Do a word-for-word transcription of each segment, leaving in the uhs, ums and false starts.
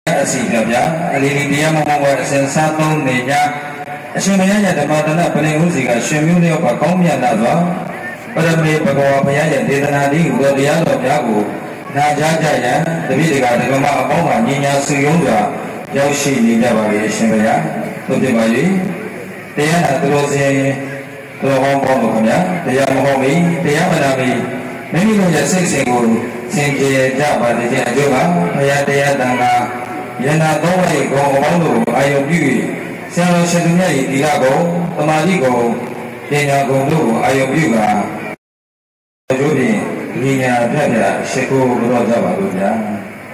အစီပြပြအလီလီတရားမမဝအစင်စားသုံးနေကြအရှင်ဘုရားရဲ့ဓမ္မတနပလင်ဥစီကရှင်မျိုးလျောက်ကကောင်းမြတ်လာစွာပရမေဘဂဝါဘုရားရဲ့ဒေသနာလေးကိုတရားတော်များကိုနာကြားကြရန်တပည့်တွေကဓမ္မအပေါင်းမှာညီညာစုယုံစွာရောက်ရှိနေကြပါလေအရှင်ဘုရားသို့ဖြစ်ပါ၍တရားနာသူတော်စင်တော်ဟောင်းပေါင်းတို့ခင်ဗျာတရားမဟောမီတရားမနာမီမိမိတို့ရဲ့စိတ်စဉ်ကိုစင်ကြယ်ကြပါစေခြင်းအကျိုးပါဘုရားတရားတန်ခါယန္တာသောဝိကောအပေါင်းတို့အာယုပြု၍ဆရာတော်ရှင်သူမြတ်၏ဒီလကုံသမာဓိကုံပညာကုံတို့ကိုအာယုပြုကာအကျိုးဖြင့်ဉာဏ်ဖြတ်ဖြတ်ရှိခိုးတော်ကြပါလို့ဗျာ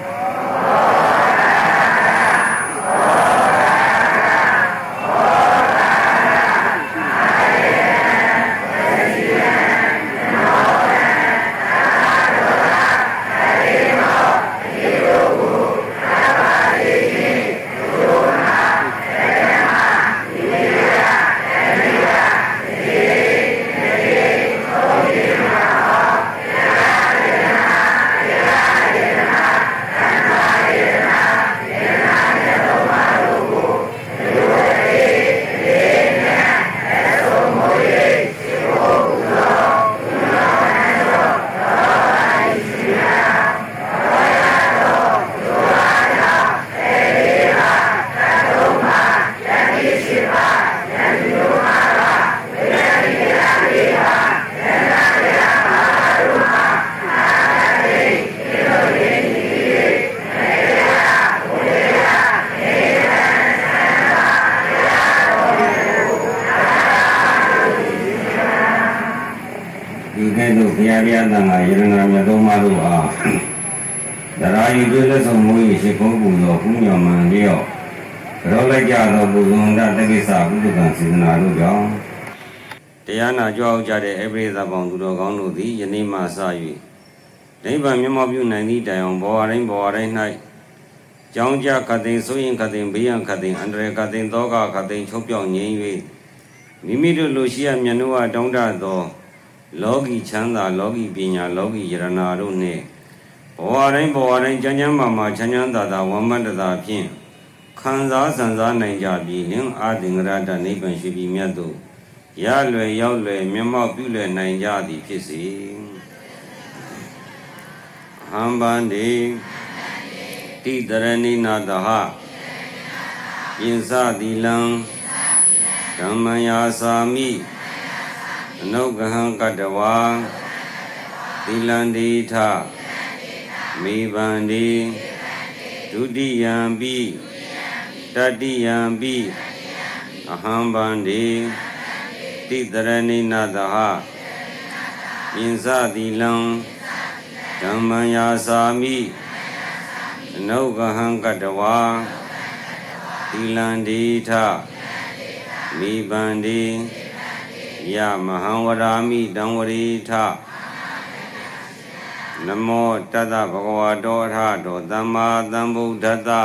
တရားနာကြွအောင်ကြတဲ့အပရိသပေါင်းသူတော်ကောင်းတို့သည်ယနေ့မှစ၍နိဗ္ဗာန်မျက်မှောက်ပြုနိုင်သည့်တိုင်အောင်ဘဝတိုင်းဘဝတိုင်း၌ကြောင်းကြခတ်သိမ်းဆိုရင်ခတ်သိမ်းဘေးရန်ခတ်သိမ်းအန္တရာယ်ခတ်သိမ်းသောကခတ်သိမ်းချုပ်ပြောင်းငြိမ်း၍မိမိတို့လိုရှိရမြတ်နိုးအားတောင်းတသောလောကီချမ်းသာလောကီပညာလောကီယရနာတို့နှင့်ဘဝတိုင်းဘဝတိုင်းချမ်းချမ်းမာမာချမ်းချမ်းသာသာဝမ်းမတ္တသာဖြင့်ခံစားဆံစားနိုင်ကြပြီးလင်းအာသင်္ဂရတနိဗ္ဗာန်ရှိပြီးမြတ်တို့ရလွယ်ရောက်လွယ်မျက်မှောက်ပြုလွယ်နိုင်ကြသည်ဖြစ်စေဟံဗန္တိတိတရဏိနာတဟယင်စသီလံဓမ္မယာစာမိအနုဂဟံကတဝါသီလန္တိထမေဗန္တိဒုတိယံပိတတိယံပိအဟံဗန္တိတိတရဏိနာတဟယင်စသီလံဓမ္မယာစာမိအနုဂဟံကတဝါသီလန္တိထမိဗန္တိယမဟံဝရာမိတံဝရိထနမောတတဗဂဝတောအထတောသမ္မာသမ္ဗုဒ္ဓတ္တ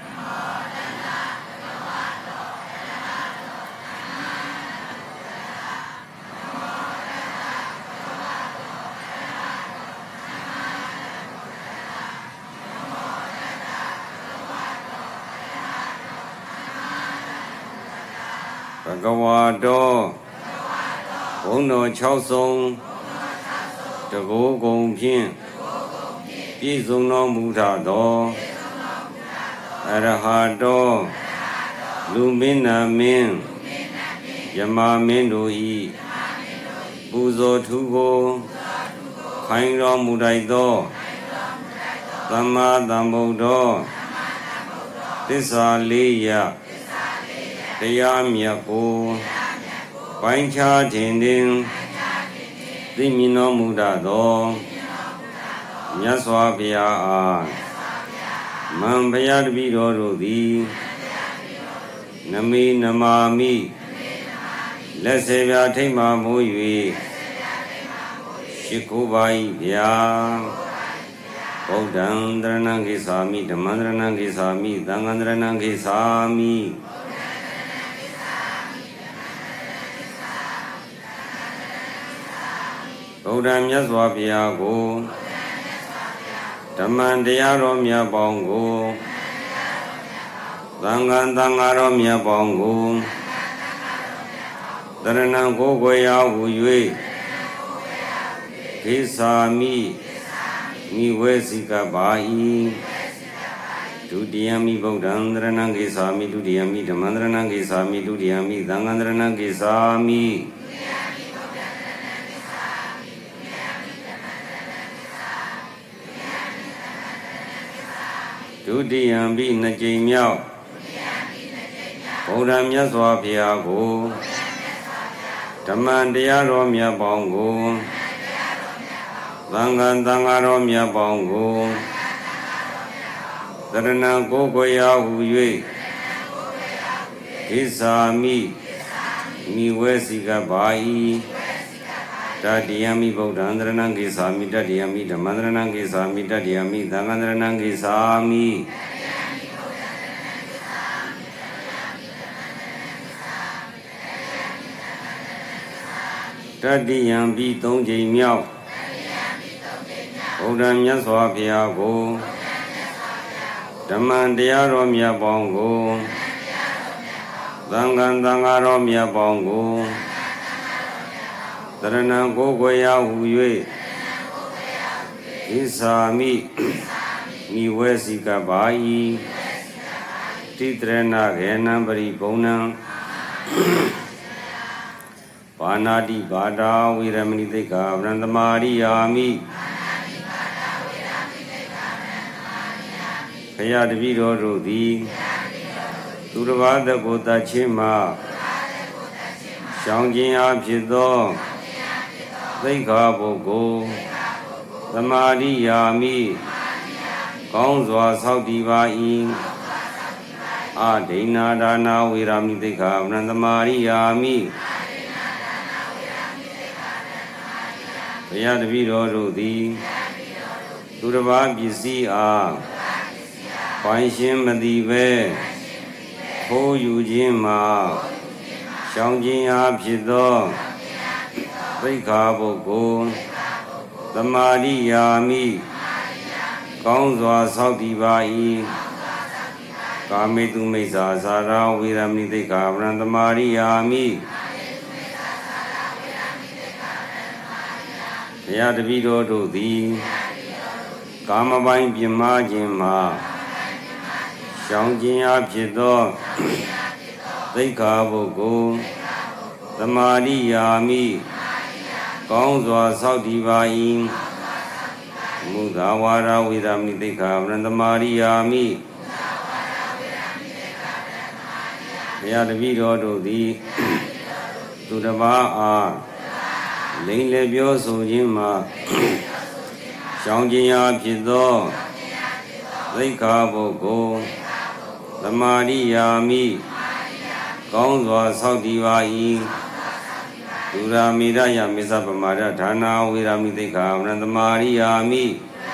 ဘဂဝါတောဘုံတော်၆ဆုံးတကောကုံဖြင့်ပြည့်စုံတော်မူထသောအရဟတောလူမင်းနာမင်းယမမင်းတို့၏ပူဇော်ထူးကိုခိုင်းတော်မူတိုက်သောသမ္မာသမ္ဗုဒ္ဓသစ္စာလေးရတရားမြတ်ကိုပိုင်းခြားထင်ထင်သိမြင်တော်မူတတ်သောမြတ်စွာဘုရားအားမံဘုရားတပည့်တော်တို့သည်နမေနမာမိလက်စေပြထိတ်မှမိုး၍ရှိခိုးပါ၏ဗျာဗုဒ္ဓံတရဏံကိသာမိဓမ္မံတရဏံကိသာမိသံဃံတရဏံကိသာမိဗုဒ္ဓမြတ်စွာဘုရားကိုဓမ္မတရားတော်မြတ်ပေါင်းကိုသံဃာသံဃာတော်မြတ်ပေါင်းကိုတရဏံကိုယ်ွယ်ရာဟူ၍ကိသာမိမိဝဲစီကပါ၏ဒုတိယမိဗုဒ္ဓံတရဏံကိသာမိဒုတိယမိဓမ္မံတရဏံကိသာမိဒုတိယမိသံဃံတရဏံကိသာမိဒုတိယမိနှစ်ကြိမ်မြောက်ဗုဒ္ဓမြတ်စွာဘုရားကိုဓမ္မတရားတော်မြတ်ပေါင်းကိုသံဃာသံဃာတော်မြတ်ပေါင်းကိုတရဏံကိုယ်ွယ်ရာဟူ၍ကိသာမိမိဝဲစီကပါ၏တတိယမိဗုဒ္ဓံတရဏံကိသာမိတတိယမိဓမ္မံတရဏံကိသာမိတတိယမိသံဃံတရဏံကိသာမိတတိယံပိသုံးကြိမ်မြောက်ဗုဒ္ဓမြတ်စွာဘုရားကိုဓမ္မတရားတော်မြတ်ပေါင်းကိုသံဃာသံဃာတော်မြတ်ပေါင်းကိုတရဏံကိုယ်ွယ်ရာဟူ၍ဣသာမိမိဝဲစီကပါ၏တိတရဏခေနံပရိဘုံနံပါဏာတိပါဒာဝိရမဏိသိက္ခာပရံသမာရိယာမိဘုရားတပည့်တော်တို့သည်သူတစ်ပါးသက်ကိုတတ်ခြင်းမှာရှောင်ခြင်းအဖြစ်သောသိက္ခာပုဂ္ဂိုလ်သမာရိယာမိကောင်းစွာဆောက်တည်ပါ၏အဒိဏဒါနာဝိရမဏိသိက္ခာပရံသမာရိယာမိဘုရားတပည့်တော်တို့သည်သူတစ်ပါးပစ္စည်းအားပိုင်ရှင်မသိပဲခိုးယူခြင်းမှာရှောင်ခြင်းအားဖြစ်သောသိက္ခာပုဂ္ဂိုလ်သမာရိယာမိကောင်းစွာဆောက်တည်ပါ၏ကာမေတုမိစ္ဆာသာရဝိရမဏိသိက္ခာပရံသမာရိယာမိဘုရားတပည့်တော်တို့သည်ကာမပိုင်ပြင်းမာခြင်းမှာရှောင်ခြင်းအားဖြစ်သောသိက္ခာပုဂ္ဂိုလ်သမာရိယာမိကောင်းစွာဆောက်တည်ပါ၏မုသာဝါဒဝိရမဏိသိက္ခာပရံသမာရိယာမိဘုရားတပည့်တော်တို့သည်သူတစ်ပါးအားလိမ့်လေပြောဆိုခြင်းမှာရှောင်ခြင်းအားဖြစ်သောသိက္ခာပုဂ္ဂိုလ်သမာရိယာမိကောင်းစွာဆောက်တည်ပါ၏ဒုရာမိရယမစ္ဆပမာဒဌာနာဝိရမိသိက္ခာပရံသမာရိယာမိ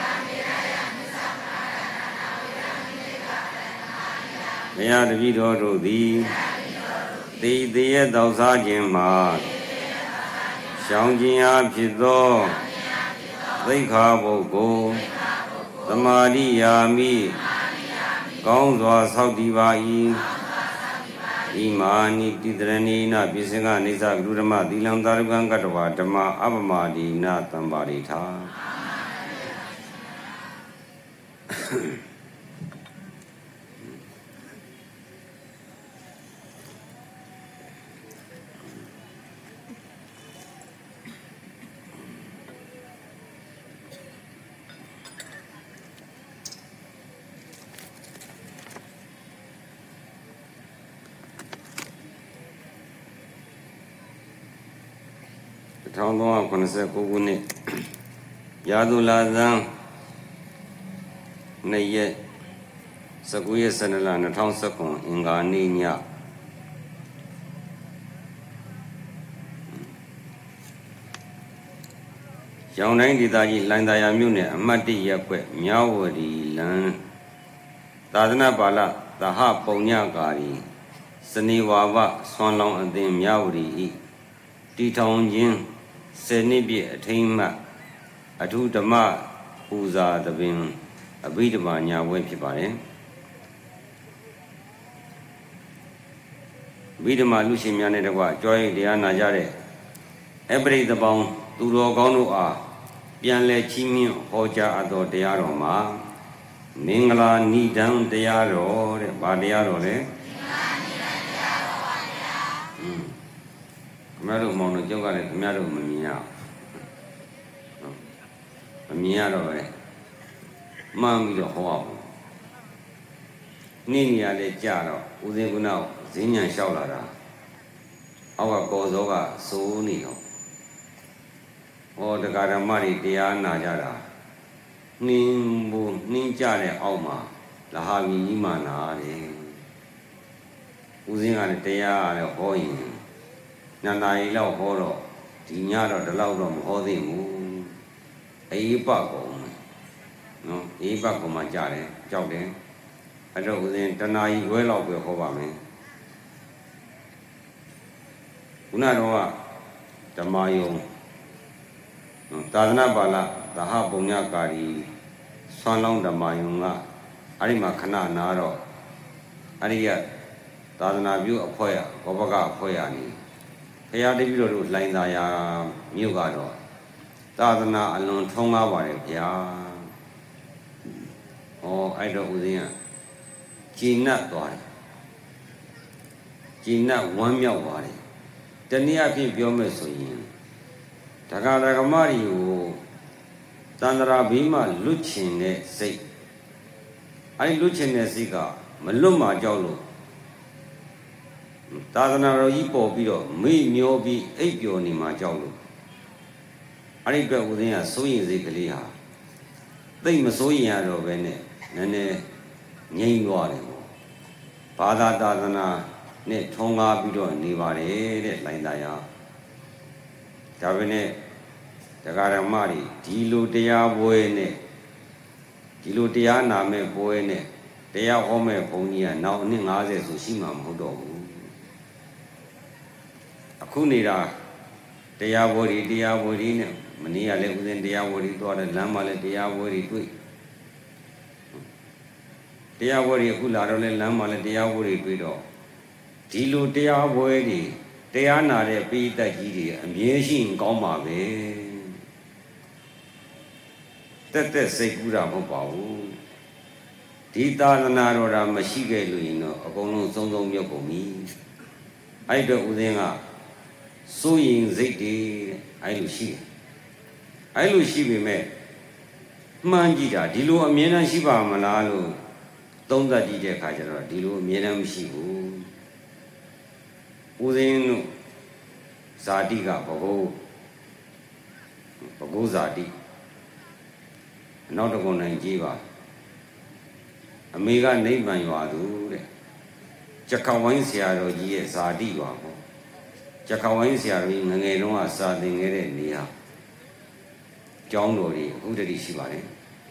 ဘုရားတပည့်တော်တို့သည်သေသေးရဲ့တောက်စားခြင်းမှာရှောင်ခြင်းအားဖြစ်သောသိက္ခာပုဂ္ဂိုလ်သမာရိယာမိကောင်းစွာဆောက်တည်ပါ၏ဣမာနိတိတရဏိနပိစင်္ဂအိသဂုဓမ္မသီလံသာရကံကတ္တဝါဓမ္မအပမဒိနသံပါရိထာတစ်ထောင်သုံးရာခုနှစ်ဆယ်ကိုခုနှစ်ရာသူလာဇန်နှစ်ရက်၁၉ရက်၁၂လ၂၀၁၇အင်္ဂါနေ့ညရောင်တိုင်းဒေသကြီးလိုင်သာယာမြို့နယ်အမှတ်၁ရပ်ကွက်မြောက်ဝတီလမ်းသာသနာပါဠသဟပုံညကာရီစနေဝါဝဆွမ်းလောင်းအသင်းမြောက်ဝတီဤတီထောင်ခြင်းဆယ်နှစ်ပြည့်အထိမ်းအမှတ်အထူးဓမ္မပူဇာသဘင်အဘိဓမ္မာညာဝဲဖြစ်ပါတယ်မိဓမ္မာလူရှင်များနဲ့တကွကြွားရည်တရားနာကြတဲ့အပရိသပေါင်းသူတော်ကောင်းတို့အားပြန်လဲချီးမြှင့်ဟောကြားအပ်သောတရားတော်မှာမင်္ဂလာနိဒံတရားတော်တဲ့ဗာတရားတော်လေမင်္ဂလာနိဒံတရားတော်ပါဗျာอืมခင်ဗျားတို့မောင်တို့ကြောက်ကလည်းခင်ဗျားတို့မမြင်ရမမြင်ရတော့ပဲမှန်ပြီးတော့ဟောအောင်နေ့နေရာလေးကြာတော့ဦးစင်းကနောက်ဈဉ္ဉံလျှောက်လာတာအောက်ကကော်စောကစိုးနေတော့ဟောတရားဓမ္မတွေတရားနာကြတာနှင်းဘူးနှင်းကြတဲ့အောက်မှာလဟာမီကြီးမှနာတယ်ဦးစင်းကလည်းတရားလည်းဟောရင်နှစ်နာရီလောက်ဟောတော့ဒီညတော့ဒီလောက်တော့မဟောသေးဘူးအေးပတ်ကုန်နော်အေးပတ်ကုန်မှကြတယ်ကြောက်တယ်အဲ့တော့ဦးစင်းတနာရီခွဲလောက်ပဲဟောပါမယ်ခုနတော့ဓမ္မယုံသာသနာပါဠသဟပုံညကာရီဆွမ်းလောင်းဓမ္မယုံကအဲ့ဒီမှာခဏနာတော့အဲ့ဒီကသာသနာပြုအဖွဲ့ရဘောဘကအဖွဲ့ရနေဘုရားတပည့်တော်တို့လှိုင်သာယာမြို့ကတော့သာသနာအလွန်ထုံးကားပါတယ်ဗျာဟောအဲ့တော့ဦးစင်းကကျင့်တ်သွားတယ်ကျင့်တ်ဝမ်းမြောက်သွားတယ်တနည်းအားဖြင့်ပြောမယ်ဆိုရင်ဒကာဒကမတွေကိုတန္တရာဘေးမှလွတ်ချင်တဲ့စိတ်အဲဒီလွတ်ချင်တဲ့စိတ်ကမလွတ်မှကြောက်လို့သာသနာတော်ကြီးပေါ်ပြီးတော့မေ့မျောပြီးအိပ်ပျော်နေမှကြောက်လို့အဲ့ဒီအတွက်ဦးဇင်းကစိုးရင်စိတ်ကလေးဟာသိမစိုးရင်ရတော့ပဲနဲ့နည်းနည်းငြိမ့်သွားတယ်ပေါ့ဘာသာသာသနာနဲ့ထုံးကားပြီးတော့နေပါတယ်တဲ့လိုင်းသားရဒါပဲနဲ့တရားဓမ္မတွေဒီလိုတရားပွဲနဲ့ဒီလိုတရားနာမဲ့ပွဲနဲ့တရားဟောမဲ့ဘုန်းကြီးကနောက်အနှစ်၅၀ဆိုရှိမှာမဟုတ်တော့ဘူးအခုနေတာတရားပွဲတွေတရားပွဲတွေနဲ့မနေ့ကလည်းဦးဇင်းတရားပွဲတွေသွားတယ်လမ်းမှာလည်းတရားပွဲတွေတွေ့တရားပွဲတွေအခုလာတော့လည်းလမ်းမှာလည်းတရားပွဲတွေတွေ့တော့ဒီလိုတရားပွဲတွေတရားနာတဲ့ပိဋကကြီးတွေအမြဲရှိရင်ကောင်းပါပဲတက်တက်စိတ်ကူးတာမဟုတ်ပါဘူးဒီသာသနာတော်တာမရှိခဲ့လို့ရင်တော့အကုန်လုံးစုံစုံမြုပ်ကုန်ပြီအဲ့တော့ဦးဇင်းကစိုးရင်စိတ်တွေအဲ့လိုရှိတယ်အဲ့လိုရှိပေမဲ့မှန်းကြည့်တာဒီလိုအမြဲတမ်းရှိပါမလားလို့သုံးသပ်ကြည့်တဲ့အခါကျတော့ဒီလိုအမြဲတမ်းမရှိဘူးဦးဇင်းတို့ဇာတိကဘဂုဘဂုဇာတိနောက်တစ်ခုနိုင်ကြည့်ပါအမေကနိဗ္ဗာန်ရွာသူတဲ့ကြက်ခဝိုင်းဆရာတော်ကြီးရဲ့ဇာတိရွာပေါ့ကြက်ခဝိုင်းဆရာတော်ကြီးငငယ်တုန်းကစာသင်ခဲ့တဲ့နေရာကျောင်းတော်ကြီးအခုတည်းရှိပါတယ်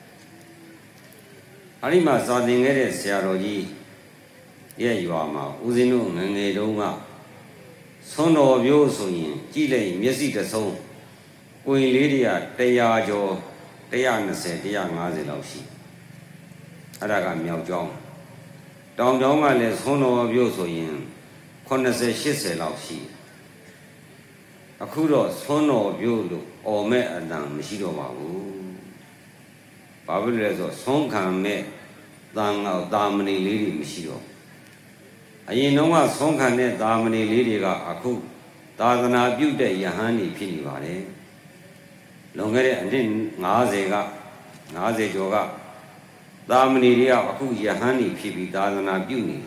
အဲ့ဒီမှာစာသင်ခဲ့တဲ့ဆရာတော်ကြီးရဲ့ရွာမှာဦးဇင်းတို့ငငယ်တုန်းကဆွမ်းတော်ပြိုးဆိုရင်ကြည့်လိုက်မျက်စိတစ်ဆုံးကိုယ်လေးတွေကတရာကျော်တရာ၂၀တရာ၅၀လောက်ရှိအဲ့ဒါကမြောက်ကျောင်းတောင်ကျောင်းကလည်းဆွမ်းတော်ပြိုးဆိုရင်၈၀၈၀လောက်ရှိအခုတော့ဆွမ်းတော်ပြိုးလို့အော်မဲ့အတန်မရှိတော့ပါဘူးဘာဖြစ်လဲဆိုဆွမ်းခံမဲ့တန်အောင်တာမဏိလေးတွေမရှိတော့အရင်တော့ကဆုံးခံတဲ့သာမဏေလေးတွေကအခုသာသနာပြုတဲ့ယဟန်တွေဖြစ်နေပါတယ်လွန်ခဲ့တဲ့အနှစ်၅၀က၅၀ကျော်ကသာမဏေတွေကအခုယဟန်တွေဖြစ်ပြီးသာသနာပြုနေ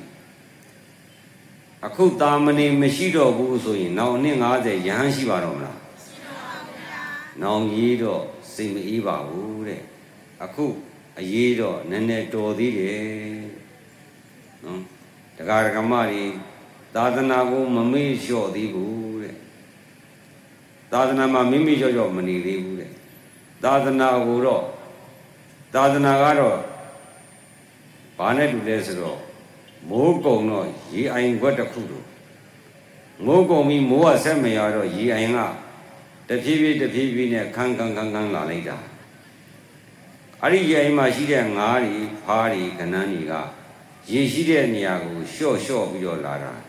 အခုသာမဏေမရှိတော့ဘူးဆိုရင်နောက်အနှစ်၅၀ယဟန်ရှိပါတော့မလားရှိပါပါဘုရားနောင်ရေးတော့စိတ်မအေးပါဘူးတဲ့အခုအရေးတော့နည်းနည်းတော်သေးတယ်နော်တရားဓမ္မတွေသာသနာကိုမမေ့လျှော့သေးဘူးတဲ့သာသနာမှာမိမိလျှော့လျှော့မနေသေးဘူးတဲ့သာသနာကိုတော့သာသနာကတော့ဘာနဲ့တူလဲဆိုတော့မိုးကုံတော့ရေအိုင်ခွက်တစ်ခုတို့မိုးကုံပြီးမိုးကဆက်မရတော့ရေအိုင်ကတဖြည်းဖြည်းတဖြည်းဖြည်းနဲ့ခန်းခန်းခန်းခန်းလာလိုက်တာအဲ့ဒီရေအိုင်မှာရှိတဲ့ငါးတွေဖားတွေကနန်းတွေကရေရှိတဲ့နေရာကိုလျှော့လျှော့ပြီးတော့လာတာ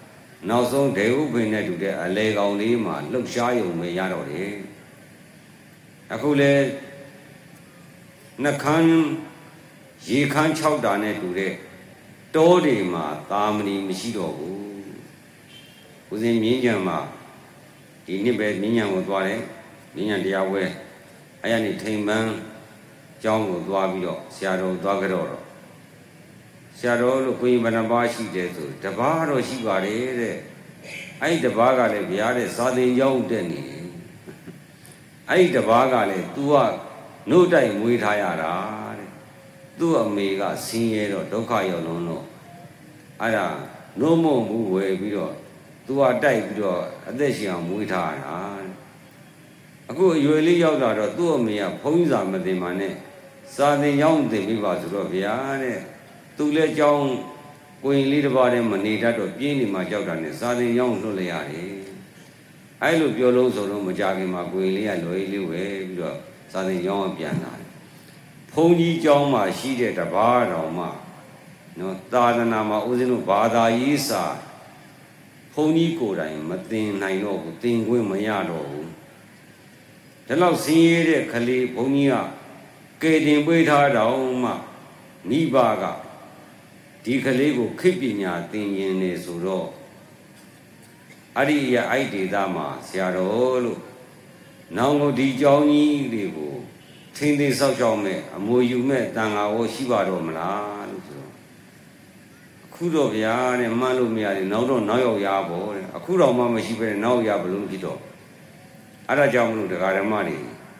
နောက်ဆုံးဒေဝပင်နဲ့တူတဲ့အလေကောင်လေးမှာလှုပ်ရှားရုံပဲရတော့တယ်အခုလေနှခမ်းရေခမ်း၆တာနဲ့တူတဲ့တောတွေမှာသာမဏေမရှိတော့ဘူးဦးဇင်းမြင်းကြံမှာဒီနှစ်ပဲမြင်းကြံကိုသွားတယ်မြင်းကြံတရားဝဲအဲ့ရနေထိန်ပန်းကျောင်းကိုသွားပြီးတော့ဆရာတော်သွားကြတော့ဆရာတော်လို့ကိုရင်ဘဏ္ဍပါရှိတယ်ဆိုတပားတော့ရှိပါတယ်တဲ့အဲ့ဒီတပားကလည်းဗျာတဲ့စာသင်ကျောင်းတက်နေတယ်အဲ့ဒီတပားကလည်း तू ကနှုတ်တိုက်မွေးထားရတာတဲ့သူ့အမေကဆင်းရဲတော့ဒုက္ခရောက်လုံးတော့အဲ့ဒါနှုတ်မုံဘူးဝယ်ပြီးတော့ तू ကတိုက်ပြီးတော့အသက်ရှင်အောင်မွေးထားတာအခုအရွယ်လေးရောက်လာတော့သူ့အမေကဘုန်းကြီးစာမသိမှနဲ့စာသင်ကျောင်းသင်ပြီးပါဆိုတော့ဗျာတဲ့သူလည်းကျောင်းကိုရင်လေးတစ်ပါးတည်းမနေတတ်တော့ပြင်းနေမှကြောက်တာနဲ့စာသင်ကျောင်းလွတ်လိုက်ရတယ်အဲ့လိုပြောလို့ဆိုတော့မကြခင်မှာကိုရင်လေးကလွယ်လေးဝယ်ပြီးတော့စာသင်ကျောင်းပြန်လာတယ်ဘုန်းကြီးကျောင်းမှာရှိတဲ့တပါးတော်မှနော်သာသနာမှာဦးဇင်းတို့ဘာသာရေးစာဘုန်းကြီးကိုယ်တိုင်မသင်နိုင်တော့ဘူးသင်ခွင့်မရတော့ဘူးဒါလောက်ဆင်းရဲတဲ့ကလေးဘုန်းကြီးကကဲတင်ပေးထားတော့မှမိဘကဒီကလေးကိုခိပညာသင်ရင်နေဆိုတော့အဲ့ဒီရအဲ့ဒေသမှာဆရာတော်လို့နောင်ကိုဒီเจ้าကြီးတွေကိုထင်းသေးဆောက်ရှောက်မဲ့အမွေယူမဲ့တန်ဃာဝရှိပါတော့မလားလို့ဆိုတော့အခုတော့ဗျာတဲ့မှန်းလို့မရတယ်နောက်တော့နောက်ရောက်ရပါတဲ့အခုတော့မှမရှိပဲနောက်ရဘလို့ဖြစ်တော့အဲ့ဒါကြောင့်မလို့တရားဓမ္မတွေ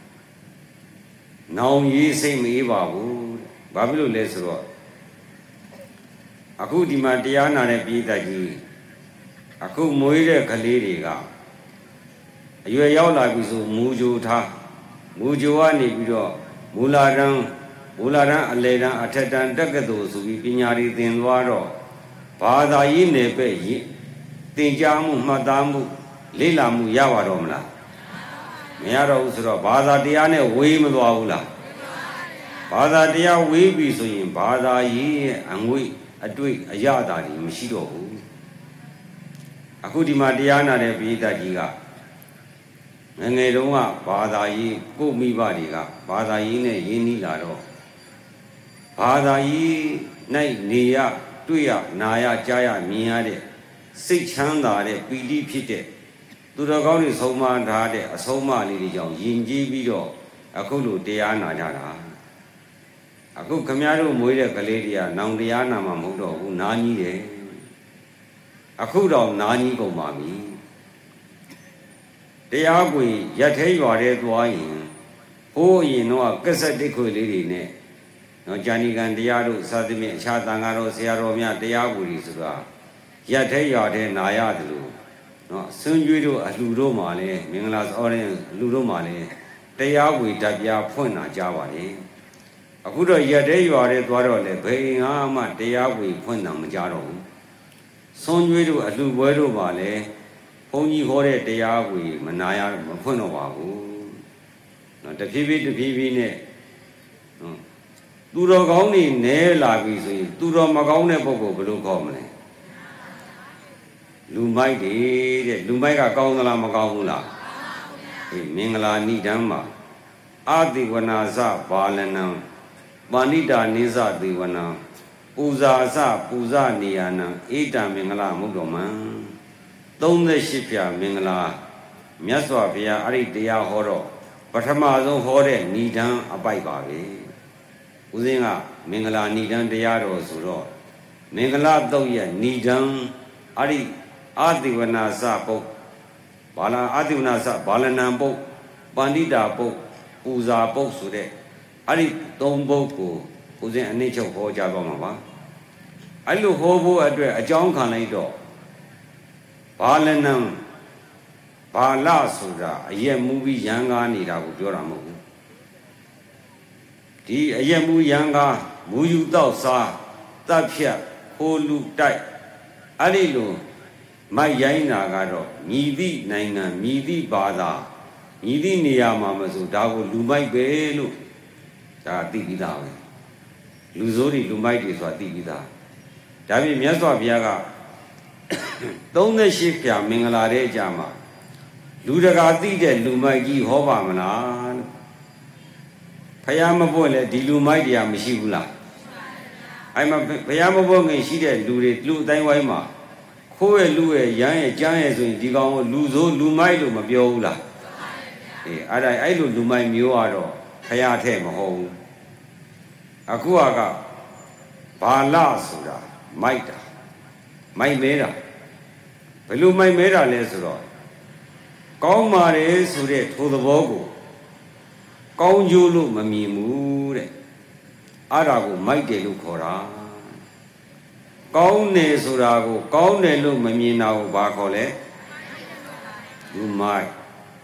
နောင်ရေးစိတ်မအေးပါဘူးဘာဖြစ်လို့လဲဆိုတော့အခုဒီမှာတရားနာတဲ့ပြည်သက်ကြီးအခုမွေးတဲ့ကလေးတွေကအရွယ်ရောက်လာပြီဆိုမူကြိုထားမူကြိုကနေပြီးတော့မူလာတန်းမူလာတန်းအလေတန်းအထက်တန်းတက္ကသိုလ်ဆိုပြီးပညာတွေသင်သွားတော့ဘာသာရေးနယ်ပယ်ရင်သင်ကြားမှုမှတ်သားမှုလေ့လာမှုရပါတော့မလားမရတော့ဘူးဆိုတော့ဘာသာတရားနဲ့ဝေးမသွားဘူးလားဘာသာတရားဝေးပြီဆိုရင်ဘာသာရေးရဲ့အငွေ့အတွေ့အရသာတွေမရှိတော့ဘူးအခုဒီမှာတရားနာတဲ့ပိဋကကြီးကငငယ်တုန်းကဘာသာရေးကိုမိဘတွေကဘာသာရေးနဲ့ရင်းနှီးလာတော့ဘာသာရေး၌နေရတွေ့ရနာရကြားရမြင်ရတဲ့စိတ်ချမ်းသာတဲ့ပီတိဖြစ်တဲ့သူတော်ကောင်းတွေဆုံးမထားတဲ့အဆုံးအမလေးတွေကြောင့်ယဉ်ကျေးပြီးတော့အခုလိုတရားနာကြတာအခုခမည်းတော်မွေးတဲ့ကလေးတွေကနောင်တရားနာမှာမဟုတ်တော့ဘူးနားကြီးတယ်အခုတော့နားကြီးကုန်ပါပြီတရားကိုရက်သေးရွာတဲ့သွားရင်ဟိုးအရင်တော့ကက်ဆက်တစ်ခွေလေးတွေနဲ့နော်ဂျာနီကန်တရားတို့စသဖြင့်အခြားတန်ဃာတော်ဆရာတော်များတရားကိုကြီးဆိုတာရက်သေးရွာတဲ့နာရတယ်လို့နော်ဆွံ့ကျွေးတို့အလှတို့မှလည်းမင်္ဂလာစောတဲ့လူတို့မှလည်းတရားကိုဓာတ်ပြဖွင့်တာကြားပါလေအခုတော့ရက်သေးရွာတဲ့သွားတော့လေဘယ်ငါမှတရားကိုဖွင့်တာမကြားတော့ဘူးဆွံ့ကျွေးတို့အလှပွဲတို့မှလည်းဘုန်းကြီးဟောတဲ့တရားကိုမနာရမဖွင့်တော့ပါဘူးနော်တဖြည်းဖြည်းတဖြည်းဖြည်းနဲ့သူတော်ကောင်းတွေနဲလာပြီဆိုရင်သူတော်မကောင်းတဲ့ပုဂ္ဂိုလ်ဘယ်လိုခေါ်မလဲလူမိုက်တွေတဲ့လူမိုက်ကကောင်းသလားမကောင်းဘူးလားအေးမင်္ဂလာဏိဒံမှာအာတိဝနာစဘာလနံပါဏိတာနိစ္စတိဝနံပူဇာစပူဇာနေယနံဧတံမင်္ဂလာမုဒ္ဓမံသုံးရှစ်ဖြာမင်္ဂလာမြတ်စွာဘုရားအဲ့ဒီတရားဟောတော့ပထမဆုံးဟောတဲ့ဏိဒံအပိုက်ပါပဲဦးဇင်းကမင်္ဂလာဏိဒံတရားတော်ဆိုတော့မင်္ဂလာတုတ်ရဲ့ဏိဒံအဲ့ဒီအာတိဝနာစပုတ်ဘာလာအာတိဝနာစဘာလနံပုတ်ပန္တိတာပုတ်ပူဇာပုတ်ဆိုတဲ့အဲ့ဒီသုံးပုတ်ကိုဦးဇင်းအနည်းချုပ်ဟောကြားသွားမှာပါအဲ့လိုဟောဖို့အတွက်အကြောင်းခံလိုက်တော့ဘာလနံဘာလဆိုတာအယက်မူပြီးရန်ကားနေတာကိုပြောတာမဟုတ်ဘူးဒီအယက်မူရန်ကားမူယူတော့စားတပ်ဖြတ်ခိုးလူတိုက်အဲ့ဒီလိုမိုက်ရိုင်းတာကတော့မြည်သည့်နိုင်ငံမြည်သည့်ဘာသာမြည်သည့်နေရာမှာမဆိုဒါကိုလူမိုက်ပဲလို့ဒါသိပြီးသားပဲလူစိုးတွေလူမိုက်တွေဆိုတာသိပြီးသားဒါပြင်မြတ်စွာဘုရားကသုံးသက်ရှိပြမင်္ဂလာတဲ့ကြမှာလူတကာသိတဲ့လူမိုက်ကြီးဟောပါမလားလို့ဖယားမပွင့်လေဒီလူမိုက်တရားမရှိဘူးလားအဲ့မှာဖယားမပွင့်ခင်ရှိတဲ့လူတွေလူအတိုင်းဝိုင်းမှာခိုးရဲ့လူရဲ့ရမ်းရဲ့ကြမ်းရဲ့ဆိုရင်ဒီကောင်ကိုလူဆိုးလူမိုက်လို့မပြောဘူးလားအေးအဲ့ဒါအဲ့လိုလူမိုက်မျိုးကတော့ဖယားထဲမဟုတ်ဘူးအခုကဘာလဆိုတာမိုက်တာမိုက်မဲတာဘယ်လိုမိုက်မဲတာလဲဆိုတော့ကောင်းပါတယ်ဆိုတဲ့ထိုသဘောကိုကောင်းကျိုးလို့မမြင်ဘူးတဲ့အဲ့ဒါကိုမိုက်တယ်လို့ခေါ်တာကောင်းတယ်ဆိုတာကိုကောင်းတယ်လို့မမြင်တာကိုဘာခေါ်လဲလူမိုက်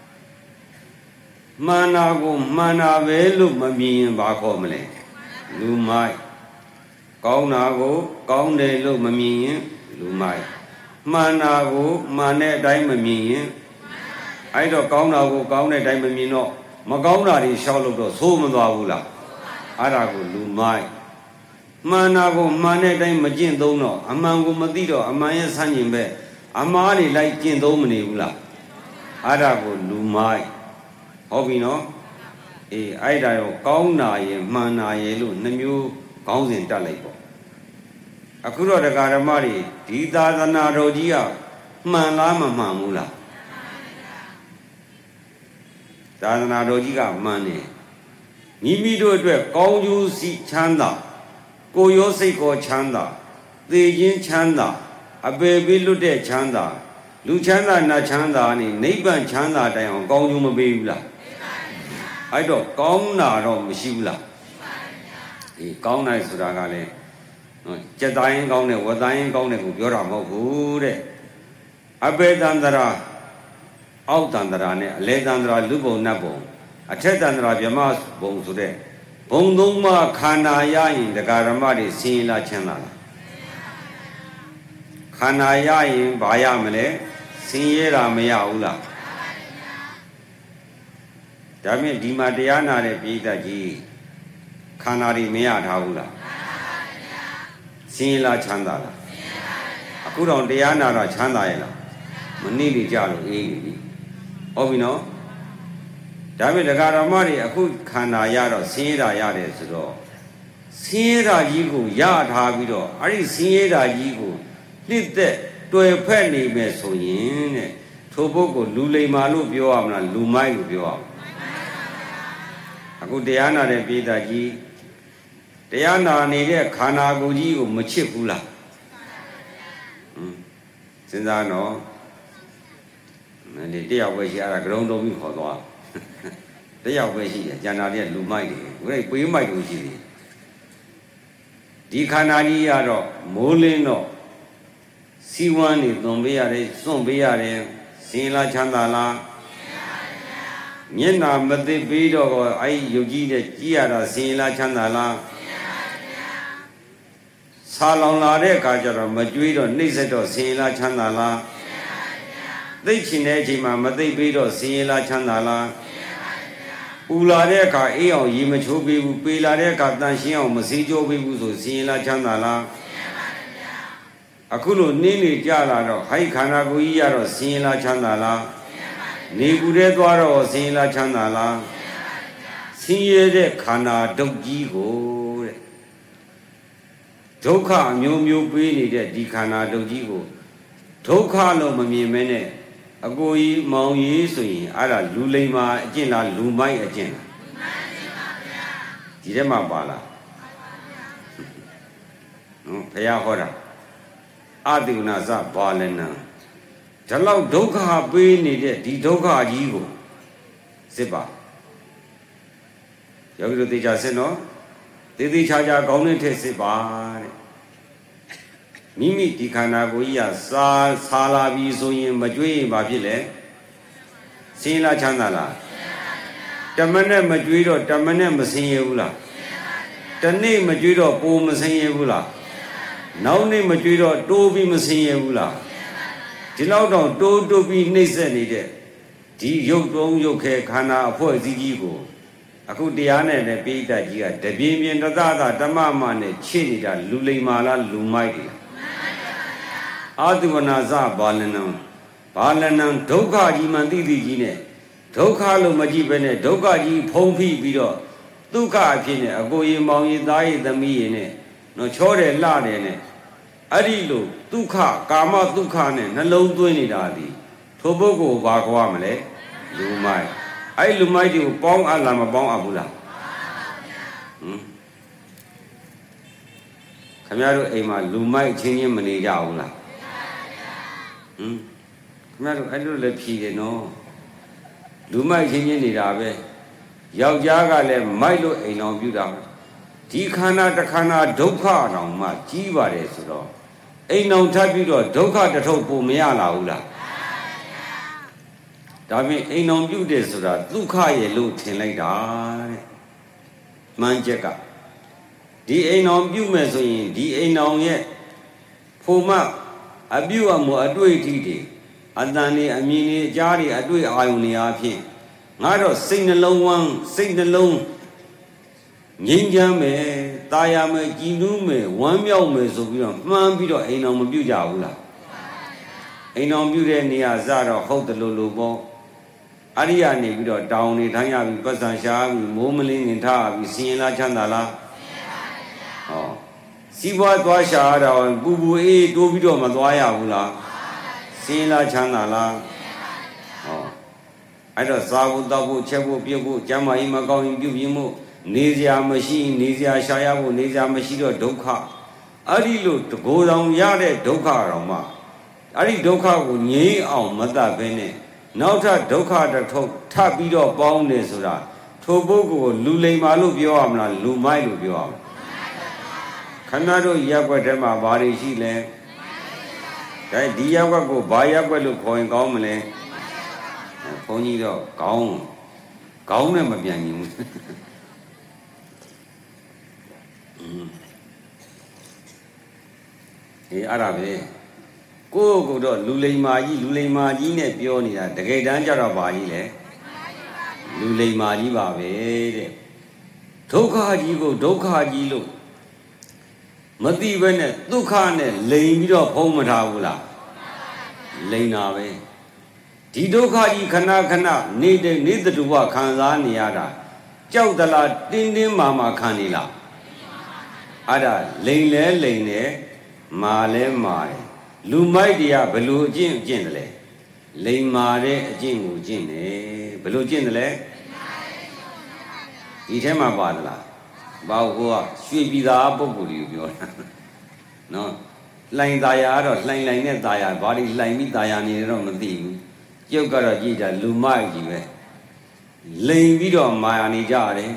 မှန်တာကိုမှန်တာပဲလို့မမြင်ရင်ဘာခေါ်မလဲလူမိုက်ကောင်းတာကိုကောင်းတယ်လို့မမြင်ရင်လူမိုက်မှန်တာကိုမှန်တဲ့အတိုင်းမမြင်ရင်အဲ့တော့ကောင်းတာကိုကောင်းတဲ့အတိုင်းမမြင်တော့မကောင်းတာတွေရှောက်လို့တော့သိုးမသွားဘူးလားအဲ့ဒါကိုလူမိုက်မှန်တာကိုမှန်တဲ့အတိုင်းမကျင့်သုံးတော့အမှန်ကိုမသိတော့အမှန်ရဲ့ဆန့်ကျင်ဘက်အမှားတွေလိုက်ကျင့်သုံးမနေဘူးလားအဲ့ဒါကိုလူမိုက်ဟုတ်ပြီနော်အေးအဲ့ဒါရောကောင်းတာရဲ့မှန်တာရဲ့လို့နှမျိုးခေါင်းစဉ်တက်လိုက်ပေါ့အခုတော့တရားဓမ္မတွေဒီသာသနာတော်ကြီးကမှန်လားမမှန်ဘူးလားသာသနာတော်ကြီးကမှန်တယ်မိမိတို့အတွက်ကောင်းကျိုးစီချမ်းသာကိုယ်ရောစိတ်ကိုချမ်းသာသေခြင်းချမ်းသာအပေပေးလွတ်တဲ့ချမ်းသာလူချမ်းသာနတ်ချမ်းသာနဲ့နိဗ္ဗာန်ချမ်းသာတိုင်အောင်ကောင်းကျိုးမပေးဘူးလားအဲ့တော့ကောင်းတာတော့မရှိဘူးလားအေးကောင်းတယ်ဆိုတာကလည်းကြက်သားရင်ကောင်းတယ်ဝက်သားရင်ကောင်းတယ်ကိုပြောတာမဟုတ်ဘူးတဲ့အပေတန္တရာအောက်တန္တရာနဲ့အလဲတန္တရာလူဘုံနတ်ဘုံအထက်တန္တရာဗြဟ္မဘုံဆိုတဲ့ဘုံသုံးပါးခန္ဓာရရင်တရားဓမ္မတွေဆင်းရဲလားချမ်းသာလားခန္ဓာရရင်ဘာရမလဲဆင်းရဲတာမရဘူးလားဒါမြင့်ဒီမှာတရားနာတဲ့ပိဋကကြီးခန္ဓာတွေမရထားဘူးလားဆင်းရဲလားချမ်းသာလားအခုတော့တရားနာတော့ချမ်းသာရဲ့လားမနည်းလေကြလို့အေးနေပြီဟုတ်ပြီနော်ဒါပေမဲ့တရားဓမ္မတွေအခုခန္ဓာရတော့ဆင်းရဲတာရတယ်ဆိုတော့ဆင်းရဲတာကြီးကိုရထားပြီးတော့အဲ့ဒီဆင်းရဲတာကြီးကိုနှစ်သက်တွေ့ဖက်နေမယ်ဆိုရင်တဲ့ထိုပုဂ္ဂိုလ်လူလိမ္မာလို့ပြောရမလားလူမိုက်လို့ပြောရမလားအခုတရားနာတဲ့ပိဋကကြီးတရားနာနေတဲ့ခန္ဓာကိုယ်ကြီးကိုမချစ်ဘူးလားဟမ်စဉ်းစားနော်ဒီတယောက်ပဲရှိအဲ့ဒါကြောုံတုံးပြီးခေါ်သွားတယောက်ပဲရှိတယ်ကျန်တာတွေကလူမိုက်တွေဘယ်ပေးမိုက်လို့ရှိတယ်ဒီခန္ဓာကြီးရတော့မိုးလင်းတော့စီဝမ်းနေသွန်ပေးရတယ်စွန့်ပေးရတယ်စင်လားချမ်းသာလားမျက်နာမသိပြီးတော့အဲ့ဒီယုတ်ကြီးတဲ့ကြည်ရတာစင်လားချမ်းသာလားဆာလောင်လာတဲ့အခါကျတော့မကြွေးတော့နှိမ့်ဆက်တော့စင်လားချမ်းသာလားသိချင်တဲ့အချိန်မှာမသိပြီးတော့စင်လားချမ်းသာလားပူလာတဲ့အခါအေးအောင်ရေမချိုးပေးဘူးပေလာတဲ့အခါတန်ရှင်းအောင်မစေးကြောပေးဘူးဆိုစင်လားချမ်းသာလားအခုလိုနင်းနေကြလာတော့ဟိုက်ခန္ဓာကိုယ်ကြီးရတော့စင်လားချမ်းသာလားနေကူတဲ့သွားတော့စင်လားချမ်းသာလားဆင်းရဲတဲ့ခန္ဓာဒုက္ခကြီးကိုတဲ့ဒုက္ခအမျိုးမျိုးပေးနေတဲ့ဒီခန္ဓာဒုက္ခကြီးကိုဒုက္ခလို့မမြင်မဲနဲ့အကိုကြီးမောင်ကြီးဆိုရင်အဲ့ဒါလူလိမ္မာအကျင့်လားလူမိုက်အကျင့်လားဒီထဲမှာပါလားနော်ဘုရားဟောတာအတိဝနာစဘာလနံဒါလောက်ဒုက္ခပေးနေတဲ့ဒီဒုက္ခကြီးကိုစစ်ပါယောဂီတို့သိကြစစ်နော်သေသေးချာချာကောင်းတဲ့ထက်စစ်ပါတဲ့မိမိဒီခန္ဓာကိုယ်ကြီးကစားစားလာပြီဆိုရင်မကြွေးရင်ဘာဖြစ်လဲဆင်းလားချမ်းသာလားတမနဲ့မကြွေးတော့တမနဲ့မဆင်းရဘူးလားတနေ့မကြွေးတော့ပိုမဆင်းရဘူးလားနောက်နေ့မကြွေးတော့တိုးပြီးမဆင်းရဘူးလားဒီလောက်တော့တိုးတိုးပြီးနှိမ့်ဆက်နေတဲ့ဒီရုပ်တုံးရုပ်ခဲခန္ဓာအဖွဲ့အစည်းကြီးကိုအခုတရားနဲ့လည်းပိဋကကြီးကတပြင်းပြင်းတသသဓမ္မမနဲ့ခြေနေတာလူလိမ္မာလားလူမိုက်တွေဟ Adivanaza Balanam Balanam Doka Jimandi Gine Doka Lumajibene Doka Ji Pompi Bido Duka Pine Agoyi Maui Dai the Miene no Chore Ladene Arilu Duka Kama Dukane Nalo Duini Dadi Tobogo Bagwamale Lumai I Lumai you Bong Alama Bong Abula Kamaru Ema Lumai Chini Mani Yaula Hmm. Kamaru I don't let P no. Lumai Chini Nidabe Yaujaga le Milo Eno Buda Dikana Takana Doka no ma Jiva de Sudo Eno Tabudo Doka the Topo Meala Ula Dami Eno Bude Suda Duka ye Lutin like that Manjaka Di Eno Bumesoin Di Eno yet Puma Abua mo adui titi Adani Amini Jari adui Ioni Api Nado sing alone sing alone Ninjame Tayame Ginume one Yome Sobion Mambido Eno Bujaula Eno Bude Nia Zara hold the Lulubo Ariani Bido down in Tanya Pasansha Momeling in Ta Sina Chandala Oh Siwa Dwasha and Bubu E Dobido Madwaya Hula Sila Chanala Oh I don't Sabu Dabu Chebu Pibu Jama Imagao in Bubimu Nizia machine Nizia Shayabu Nizia Mashido Doka Arilu to go down Yade Doka Roma Ari Doka would ye on Mother Bene Nauta Doka the top Tabido Bound Sura Tobogo Lule Malu Biomna Lumailu Biom Kanado Yaguatema Bari Chile Diago Bayagualu Coin Gomele Ponido Gaun Gaunema Biani Arabe Go go to Lule Maji, Lule Maji, Pionia, the Gay Danjara Bali, Lule Maji Babe Toka Jigo, Doka Jilo Mati Vene, Dukane, Lamido Pomatavula Lainawe Tidoka Kana Kana, neither neither to work Kanzaniada Chaudala, Tindi Mama Kanila Ada, Lane Lane, Male Mare Lumaidia, Belu Jin Jinle Lane Mare, Jingu Jine, Belu Jinle Itema Badla Baua, Swibida Bobuli, no, Line Diar or Line Line Dia, body line me Diane on the theme. You got a Gita Lumai, Lane Vido Mayani Jare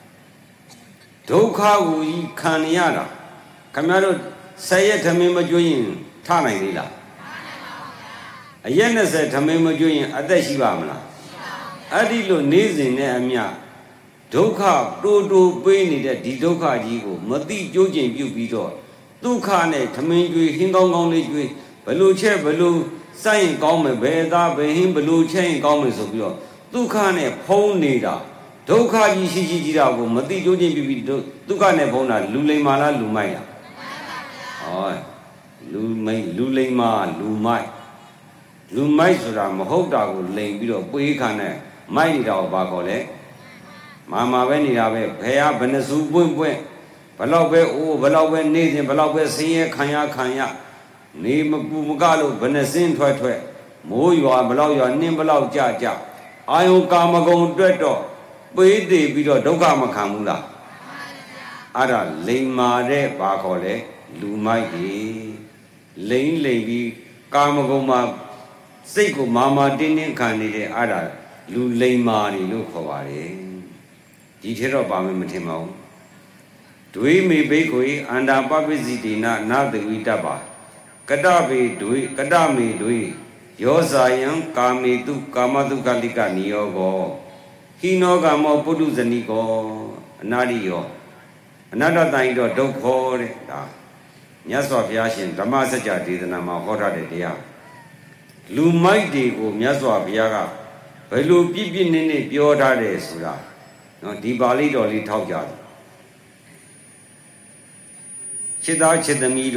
Doka Ui Kaniara Camaro say it to me Majuin, Tananila. A yena said to me Majuin, Adeshivamla Adilo Nizin Amia. Doka, Dodo, Beni, the Didoka Jigo, Mati Jojin Bubido, Dukane, Tamingu, Hingong, Baluche, Balu, Sain Gome, Beda, Behim, Balu, Chain Gomes of you, Dukane, Ponida, Doka Yishijirago, Mati Jojin Bubido, Dukane Bona, Lule Mala, Lumaya. Oh, Lumay, Lulema, Lumai. Lumai Sura, Mahoda, Lane, Bido, Puikane, Mighty Dao Bagole. Mama Venirabe, Paya, Benesu, Bumbe, Balabe, O, Balabe, Nathan, Balabe, Sia, Kanya, Kanya, Name Bumugalo, Benesin, Twetwe, Mo, you are below your name below Jaja. I will come a go dredo, Bede, Bido, Dogama Kamula. Ada, Lane Mare, Bakole, Lumai, Lane Lady, Kamagoma, Seiko, Mama, Dinin Candidate, Ada, Lu Lane Mari, Lukovare. Detail of Bamimatimo. Do we may be and a publicity not the Vitaba. Kadabi do it, Kadami do it. Your Zion, Kami to Kamadu Kalika Niogo. He no gamo Pudu Zanigo, Nadio. Another time to dog for it. Nyaswa Yashin, Damasaja did the Nama Hora de Dia. Lumai de go, Nyaswa Biaga. Pelu Pipi Nini Pioda de Sura. No, Dibali Dolly Tauja Chida Chidamido,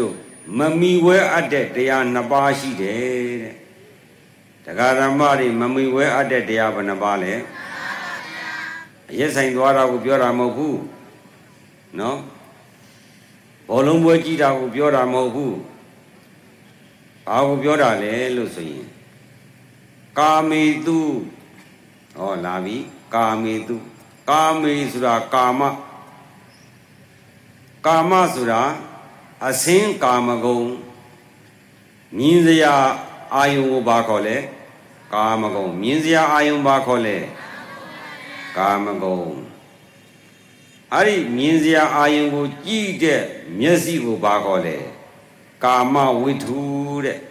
mami we adet dia nabashi de Tagaramari mami we adet dia banabale Yes I dwara ku pyora mohu no Bolong bwe ji ta ku pyora mohu Ba ku pyora le lo so yin Kame tu Oh la bi kame tu Kame sura kama Kama sura Asin kama gong Minzaya ayung ba khole Kama gong Minzaya ayung ba khole Kama gong Ari minzaya ayung ko ji de Myasi ko ba khole Kama withu de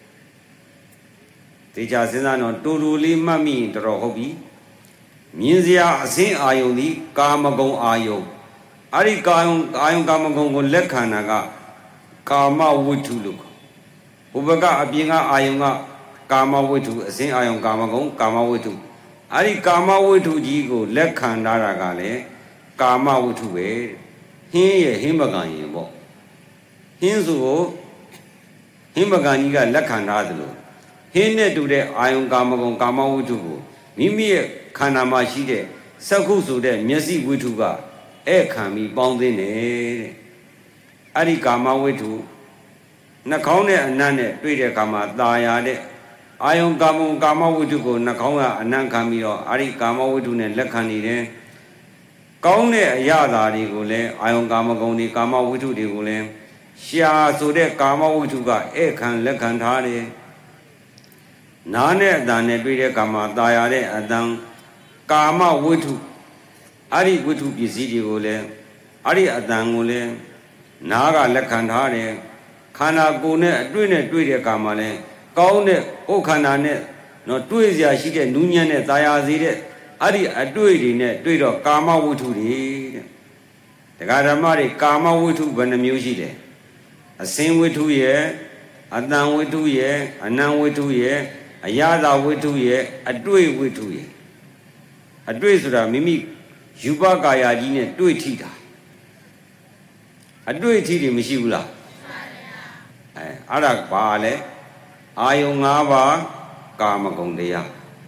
Techa sinsa no turu li mami taro hobi Minzaya asin ayung di Kama gong ayung Ari kayong ayung kama gong ko lekhana ka Kama withu look. Ubaga abinga ayunga Kama withu, asin ayung kama gong, Kama withu. Ari Kama withu ji ko lekhanda ragale Kama withu we. Hin ye himbagan yin bo. Hin su ko himbagan ji ka lekhanda dalo. Hin ne tu de ayung kama gong, Kama withu ko. Mimi ye khana ma shi de sakhu su de myasi withu ka e kami paung tin ne. Ari Kama withu Nakong ne anan ne tui de kama taya de Ayong kama Kama withu ko nakong ka anan kami ro Ari Kama withu ne lekhan ni de Kaung ne ayada di ko le Ayong kama gong di Kama withu di ko le Shia so de Kama withu ka e khan lekhan tha de Na ne adan ne tui de kama taya de adan Kama withu Ari withu pisi di ko le Ari adan ko le Naga lekhan tha de Khana ko ne atwi ne twi de kama le kaung ne o khana ne no twi sia shi de nunyan ne taya si de ari atwi de ne twi do Kama withu de de Daga dhamma de Kama withu bana myo shi de Asin withu ye Adan withu ye Anan withu ye Ayada withu ye Atwi withu ye Atwi sura mimi Yuba kaya ji ne twi thi ta Atwi thi de mashi bu la Eh, ada ba le ayung nga ba Kama gongတရား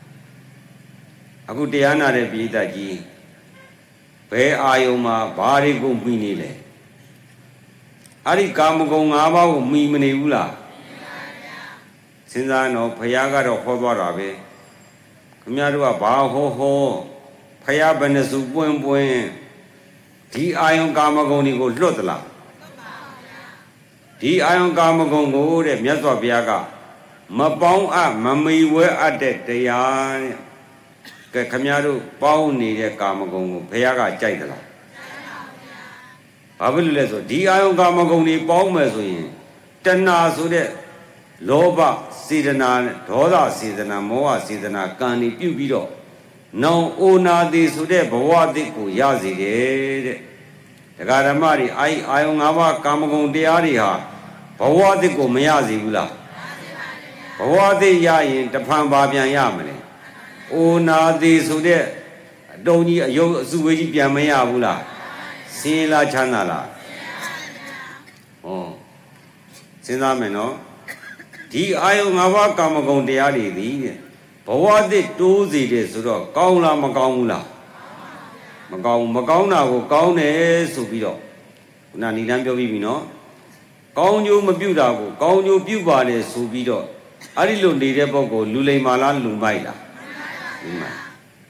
အခုတရားနာတဲ့ပြည်သက်ကြီးဘယ်အာယုံမှာဘာတွေကိုမှီနေလဲအဲ့ဒီကာမဂုဏ်၅ပါးကိုမှီမနေဘူးလားစဉ်းစားတော့ဘုရားကတော့ဟောသွားတာပဲခင်ဗျားတို့ကဘာဟောဟောဘုရားဘယ်နှစုပွင့်ပွင့်ဒီအာယုံကာမဂုဏ်တွေကိုလွတ်သလားဒီအာယုံကာမဂုဏ်ကိုတဲ့မြတ်စွာဘုရားကမပေါင်းအပ်မမီဝဲအပ်တဲ့တရားတဲ့ကဲခမည်းတော်ပေါင်းနေတဲ့ကာမဂုဏ်ကိုဘုရားကကြိုက်သလားဘာဖြစ်လို့လဲဆိုဒီအာယုံကာမဂုဏ်တွေပေါင်းမယ်ဆိုရင်တဏှာဆိုတဲ့လောဘစေတနာဒေါသစေတနာမောဟစေတနာကံတွေပြုတ်ပြီးတော့နောင်အိုနာတိဆိုတဲ့ဘဝတိကိုရစေတယ်တဲ့တရားဓမ္မတွေအာအာယုံ၅ပါးကာမဂုဏ်တရားတွေဟာဘဝတိကိုမရစေဘူးလားဘဝတိရရင်တဖန်ပါပြန်ရမလဲအိုနာတိဆိုတဲ့အတုံးကြီးအယုတ်အစုဝေးကြီးပြန်မရဘူးလားစင်လားချမ်းသာလားဟောစဉ်းစားမယ်နော်ဒီအာယုံ၅ပါးကာမဂုဏ်တရားတွေသည်ဘဝတိတိုးစေတယ်ဆိုတော့ကောင်းလားမကောင်းဘူးလားမကောင်းမကောင်းတာကိုကောင်းတယ်ဆိုပြီးတော့ခုနဏိဒံပြောပြီးပြီနော်ကောင်းကျိုးမပြုတာကိုကောင်းကျိုးပြုပါတယ်ဆိုပြီးတော့အဲ့ဒီလိုနေတဲ့ပုဂ္ဂိုလ်လူလိမ္မာလားလူမိုက်လားလူမိုက်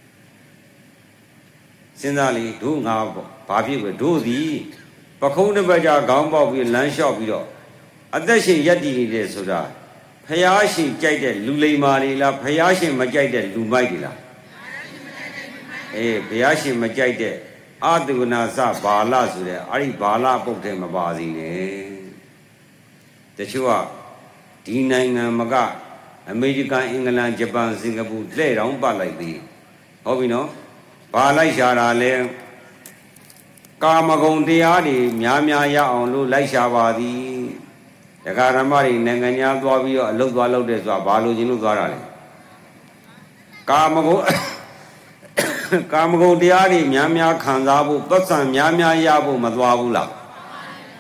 စဉ်းစားလေတို့ငါဘာဖြစ်ပဲတို့သည်ပခုံးတစ်ပတ်ကြာခေါင်းပေါက်ပြီးလမ်းလျှောက်ပြီးတော့အသက်ရှင်ရက်တည်နေတယ်ဆိုတာဖျားရှင်ကြိုက်တဲ့လူလိမ္မာတွေလားဖျားရှင်မကြိုက်တဲ့လူမိုက်တွေလားအေးဘုရားရှင်မကြိုက်တဲ့အာတုနာစဘာလဆိုတဲ့အဲ့ဒီဘာလပုတ်တဲ့မပါစီနဲ့တချို့ကဒီနိုင်ငံမကအမေရိကန်အင်္ဂလန်ဂျပန်စင်ကာပူလက်တောင်ပတ်လိုက်သေးဟုတ်ပြီနော်ဘာလိုက်ရှာတာလဲကာမဂုဏ်တရားတွေများများရအောင်လို့လိုက်ရှာပါသည်ဒကာဓမ္မတွေနိုင်ငံညာသွားပြီးတော့အလုတ်သွားလုပ်တဲ့ဆိုတာဘာလို့ခြင်းလို့သွားတာလဲကာမဂုဏ်ကာမဂုဏ်တရားတွေများများခံစားဖို့ပတ်စံများများရဖို့မသွားဘူးလား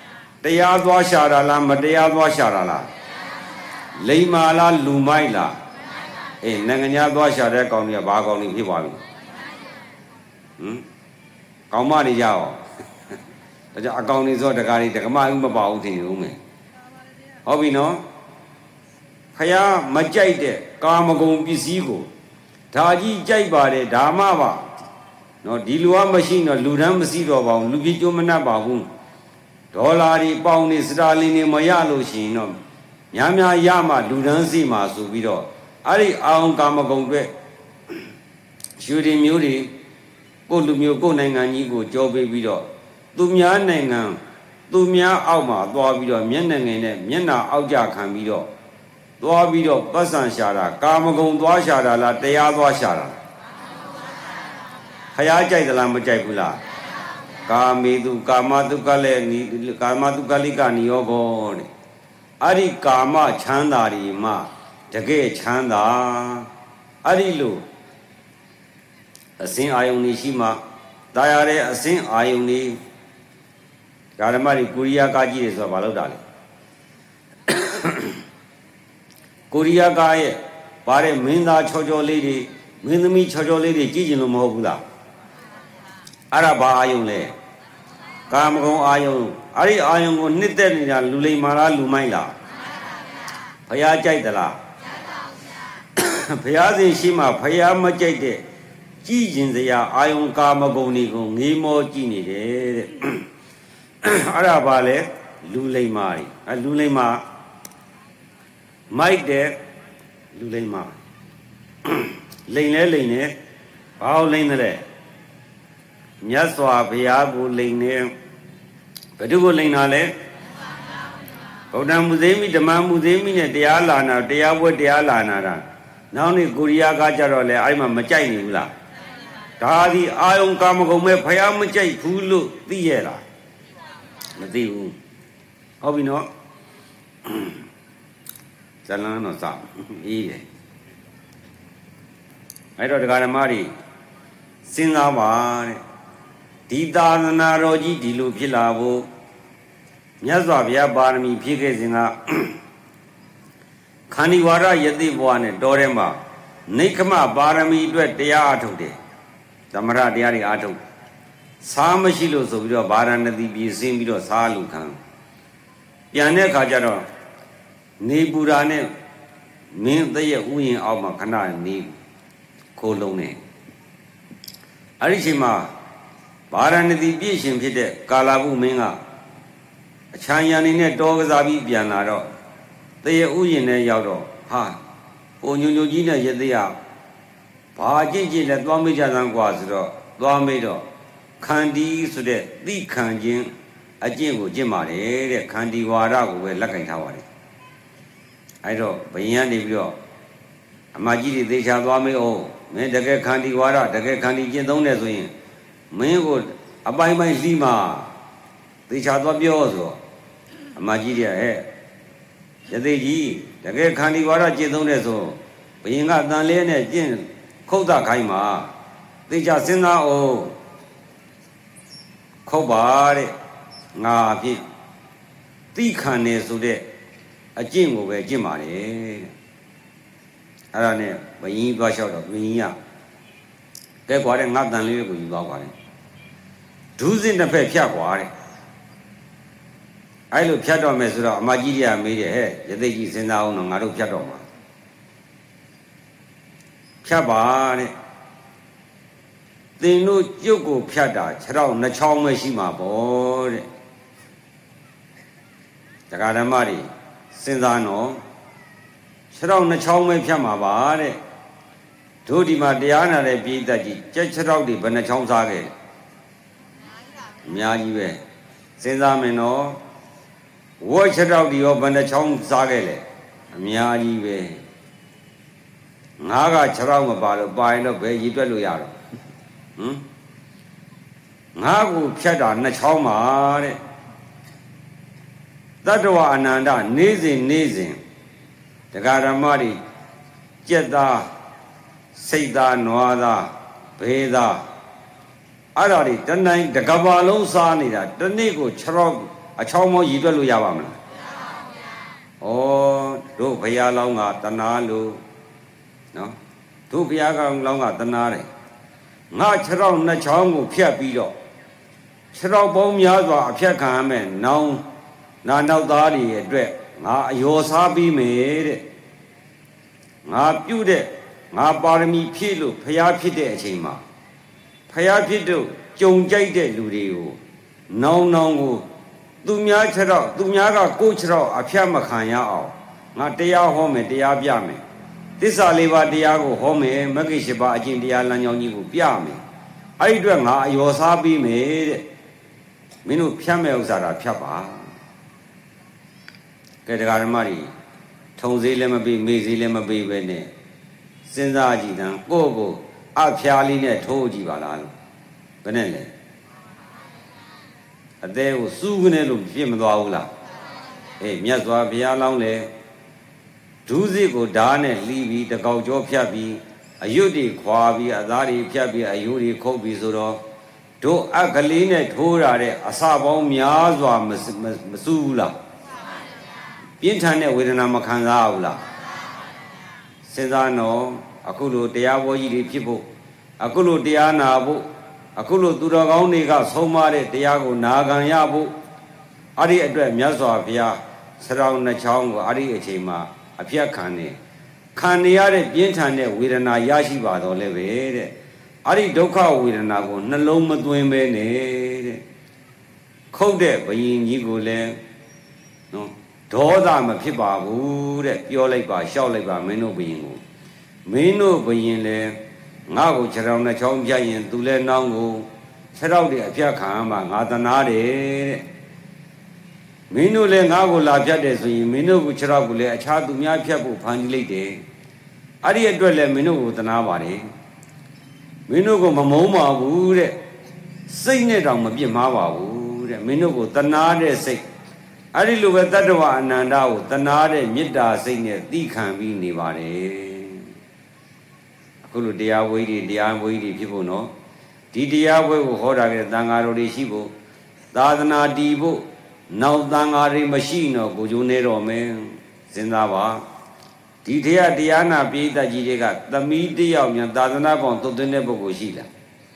တရားသွားရှာတာလားမတရားသွားရှာတာလားလိမ္မာလားလူမိုက်လားအေးနိုင်ငံညာသွားရှာတဲ့ကောင်တွေကဘာကောင်တွေဖြစ်သွားပြီဟမ်ကောင်မတွေရအောင်ဒါကြောင့်အကောင်တွေဆိုတကားတွေတကမဥမပါဘူးထင်ဦးမယ်ဟုတ်ပြီနော်ဖယားမကြိုက်တဲ့ကာမဂုဏ်ပစ္စည်းကိုဒါကြီးကြိုက်ပါတယ်ဓမ္မပါနော်ဒီလူကမရှိတော့လူတန်းမရှိတော့ပါဘူးလူကြီးကျိုးမနှက်ပါဘူးဒေါ်လာတွေပေါင်တွေစတာလင်တွေမရလို့ရှိရင်တော့များများရမှလူတန်းစီမှာဆိုပြီးတော့အဲ့ဒီအောင်ကာမဂုဏ်တွေယူတွေမျိုးတွေကိုလူမျိုးကိုနိုင်ငံကြီးကိုကြောပေးပြီးတော့သူများနိုင်ငံသူများအောက်မှာသွားပြီးတော့မျက်နှာငယ်နဲ့မျက်နှာအောက်ကြခံပြီးတော့သွားပြီးတော့ပတ်စံရှာတာကာမဂုဏ်သွားရှာတာလားတရားသွားရှာတာဖယားကြိုက်သလားမကြိုက်ဘူးလားကာမေတုကာမတုကလည်းနီကာမတုကလိကနိယောဘောတဲ့အဲ့ဒီကာမချမ်းသာတွေမှတကယ်ချမ်းသာအဲ့ဒီလိုအစင်းအာယုန်ကြီးရှိမှတာယာတဲ့အစင်းအာယုန်ကြီးဓမ္မတွေကိုရီးယားကားကြီးတွေဆိုတာဘာလို့တာလဲကိုရီးယားကားရဲ့ဗါတဲ့မင်းသားချောချောလေးတွေမင်းသမီးချောချောလေးတွေကြည့်ကျင်လို့မဟုတ်ဘူးလားအဲ့ဒါဘာအာယုန်လဲကာမဂုဏ်အာယုန်အဲ့ဒီအာယုန်ကိုနှစ်သက်နေတာလူလိမ္မာလားလူမိုက်လားဖယားကြိုက်သလားဖယားစဉ်ရှိမှဖယားမကြိုက်တဲ့ကြည်ကျင်စရာအာယုန်ကာမဂုဏ်တွေကိုငေးမောကြည့်နေတယ်တဲ့အဲ့ဒါဘာလဲလူလိမ္မာတွေအဲလူလိမ္မာမိုက်တဲ့လူလိမ္မာလိန်လဲလိန်နေဘာလို့လိန်တယ်မြတ်စွာဘုရားကိုလိန်နေဘယ်သူကိုလိန်တာလဲဗုဒ္ဓမူသေးမိဓမ္မမူသေးမိနဲ့တရားလာနာတရားပွဲတရားလာနာတာနောက်နေ့ကိုရီးယားကကြတော့လဲအဲ့မှာမကြိုက်နေဘူးလားဒါဒီအာယုံကာမဂုဏ်မဲ့ဘုရားမကြိုက်ဘူးလို့သိရလားမသိဘူးဟုတ်ပြီနော်ဇလန်းတော့စအေးတယ်အဲ့တော့တရားဓမ္မတွေစဉ်းစားပါတဲ့ဒီသာသနာတော်ကြီးဒီလိုဖြစ်လာဖို့မြတ်စွာဘုရားပါရမီဖြည့်ခဲ့စဉ်ကခန္ဒီဝါဒယတိဘဝနဲ့တော်ထဲမှာနိခမပါရမီအတွက်တရားအထုတ်တယ်သမထတရားတွေအထုတ်စားမရှိလို့ဆိုပြီးတော့ဗာရာဏသီပြည်ဆင်းပြီးတော့စားလူခံပြန်တဲ့အခါကျတော့နေပူရာနဲ့မင်းတရဲ့ဥယျာဉ်အောက်မှာခဏနေခိုးလုံးနေအဲ့ဒီချိန်မှာဗာရာဏသီပြည်ရှင်ဖြစ်တဲ့ကာလာဘုမင်းကအချမ်းရံနေနဲ့တောကစားပြီးပြန်လာတော့တရဲ့ဥယျာဉ်နဲ့ရောက်တော့ဟာဟိုညုံညုံကြီးနဲ့ရသေးရဘာကြည့်ကြည့်လဲသွားမေးကြသမ်းกว่าဆိုတော့သွားမေးတော့ခန္တီဆိုတဲ့သိခံခြင်းအကျင့်ကိုကျင့်ပါတယ်တဲ့ခန္တီဝါဒကိုပဲလက်ကင်ထားပါတယ်အဲ့တော့ဘယင်းကနေပြီးတော့အမကြီးတွေသေချာသွားမေးအောင်မင်းတကယ်ခန္တီဝါဒတကယ်ခန္တီကျင့်သုံးတယ်ဆိုရင်မင်းကိုအပိုင်းပိုင်းလှီးမှာသေချာသွားပြောဆိုတော့အမကြီးတွေကဟဲ့ရသေးကြီးတကယ်ခန္တီဝါဒကျင့်သုံးတယ်ဆိုဘယင်းကတန်လဲနဲ့ကျင့်ခုတ်တာခိုင်းမှာသေချာစဉ်းစားအောင်ခုတ်ပါတဲ့ငါအဖြစ်တိခံနေဆိုတဲ့အကျင့်ကိုပဲကျင့်ပါတယ်တဲ့အဲ့ဒါနဲ့ဘယင်းသွားလျှောက်တော့ဘယင်းကကဲကွာတဲ့ငါတန်လေးကိုယူသွားပါလေဒုစင်းတစ်ဖက်ဖြတ်ကွာတဲ့အဲ့လိုဖြတ်တော့မယ်ဆိုတော့အမကြီးကြီးကမေးတယ်ဟဲ့ရသိကြီးစဉ်းစားအောင်တော့ငါတို့ဖြတ်တော့မှာဖြတ်ပါတဲ့သင်တို့ကျုပ်ကိုဖြတ်တာခြေထောက်နှစ်ချောင်းပဲရှိမှာပေါ့တဲ့တရားဓမ္မတွေစဉ်းစားနော်ခြေထောက်နှစ်ချောင်းပဲဖြတ်မှာပါတဲ့တို့ဒီမှာတရားနာတဲ့ပြည်သက်ကြီးကြက်ခြေထောက်တွေဘယ်နှချောင်းစားခဲ့အများကြီးပဲစဉ်းစားမယ်နော်ဝတ်ခြေထောက်တွေရောဘယ်နှချောင်းစားခဲ့လဲအများကြီးပဲငါးကခြေထောက်မပါလို့ပါရင်တော့ဘယ်ရည်တွက်လို့ရတော့ဟမ်ငါးကိုဖြတ်တာနှစ်ချောင်းပါတဲ့တတ္တဝအနန္တနေစဉ်နေစဉ်တရားဓမ္မတွေကြက်သားစိတ်သားနွားသားဘေးသားအဲ့ဒါတွေတနိုင်တကဘာလုံးစားနေတာတနေ့ကိုခြေထောက်အချောင်းမောရည်တွက်လို့ရပါမလားဩတို့ဘုရားလောင်းကတနာလို့နော်တို့ဘုရားကောင်လောင်းကတနာတယ်ငါခြေထောက်နှစ်ချောင်းကိုဖြတ်ပြီးတော့ခြေထောက်ပေါင်းများစွာအဖြတ်ခံရမယ်နောင်နာနောက်သားတွေအတွက်ငါအယောစားပြီးမယ်တဲ့ငါပြုတ်တဲ့ငါပါရမီဖြည့်လို့ဘုရားဖြစ်တဲ့အချိန်မှာဘုရားဖြစ်တော့ကြုံကြိုက်တဲ့လူတွေကိုနောင်နောင်ကိုသူများခြေထောက်သူများကကိုယ်ခြေထောက်အဖြတ်မခံရအောင်ငါတရားဟောမယ်တရားပြမယ်သစ္စာလေးပါးတရားကိုဟောမယ်မဂ္ဂင်၈ပါးအကျင့်တရားလမ်းကြောင်းကြီးကိုပြမယ်အဲ့ဒီအတွက်ငါအယောစားပြီးမယ်တဲ့မင်းတို့ဖြတ်မဲ့ဥစ္စာတာဖြတ်ပါကဲတရားဓမ္မတွေထုံစည်းလည်းမပြီးမေ့စည်းလည်းမပြီးပဲနဲ့စဉ်းစားကြည့်တမ်းကိုယ့်ကိုအဖျားလေးနဲ့ထိုးကြည့်ပါလားလို့ဘယ်နဲ့လဲအသေးကိုစူးကနေလို့ပြစ်မသွားဘူးလားအေးမြတ်စွာဘုရားလောင်းလေဒုစစ်ကိုဓာတ်နဲ့လှီးပြီးတကောက်ကြောဖြတ်ပြီးအယွတ်တွေခွာပြီးအသားတွေဖြတ်ပြီးအယိုးတွေခုတ်ပြီးဆိုတော့တို့အကလေးနဲ့ထိုးရတဲ့အစပေါင်းများစွာမစူးဘူးလားပြင်းထန်တဲ့ဝေဒနာမခံစားဘူးလားစဉ်းစားနော်အခုလိုတရားဘောကြီးတွေဖြစ်ဖို့အခုလိုတရားနာဖို့အခုလိုသူတော်ကောင်းတွေကဆုံးမတဲ့တရားကိုနာခံရဖို့အဲ့ဒီအတွက်မြတ်စွာဘုရားဆရာတော်နှစ်ချောင်းကိုအဲ့ဒီအချိန်မှာအပြတ်ခံနေခံနေရတဲ့ပြင်းထန်တဲ့ဝေဒနာရရှိပါတော့လည်းပဲတဲ့အဲ့ဒီဒုက္ခဝေဒနာကိုနှလုံးမသွင်းပဲနေတဲ့ခုတ်တဲ့ဘယင်ကြီးကိုလည်းနော်ဒေါသမဖြစ်ပါဘူးတဲ့ပြောလိုက်ပါရှောက်လိုက်ပါမင်းတို့ဘယင်ကိုမင်းတို့ဘယင်လည်းငါ့ကိုခြေထောက်နှစ်ချောင်းပြရင်သူလည်းနောင်းကိုခြေထောက်တွေအပြတ်ခံမှငါတနာတယ်တဲ့မင်းတို့လည်းငါ့ကိုလာဖြတ်တယ်ဆိုရင်မင်းတို့ကခြေထောက်ကိုလည်းအခြားသူများဖြတ်ဖို့ဖန်တီးလိုက်တယ်အဲ့ဒီအတွက်လည်းမင်းတို့ကိုတနာပါတယ်မင်းတို့ကိုမမုန်းပါဘူးတဲ့စိတ်နဲ့တောင်မပြစ်မှားပါဘူးတဲ့မင်းတို့ကိုတနာတဲ့စိတ်အဲ့ဒီလိုပဲတတ္တဝအနန္တကိုတနာတဲ့မေတ္တာစိတ်နဲ့သိခံပြီးနေပါတယ်အခုလိုတရားဝိဓိတရားဝိဓိဖြစ်ဖို့နော်ဒီတရားပွဲကိုဟောတာကသံဃာတော်တွေရှိဖို့သာသနာတည်ဖို့နောက်သံဃာတွေမရှိတော့ကိုကျိုးနေတော့မယ်စဉ်းစားပါဒီတရားတရားနာပိဋကကြီးတွေကသမီးတယောက်မြန်သာသနာ့ဘောင်သုတ်သွင်းတဲ့ပုဂ္ဂိုလ်ရှိလား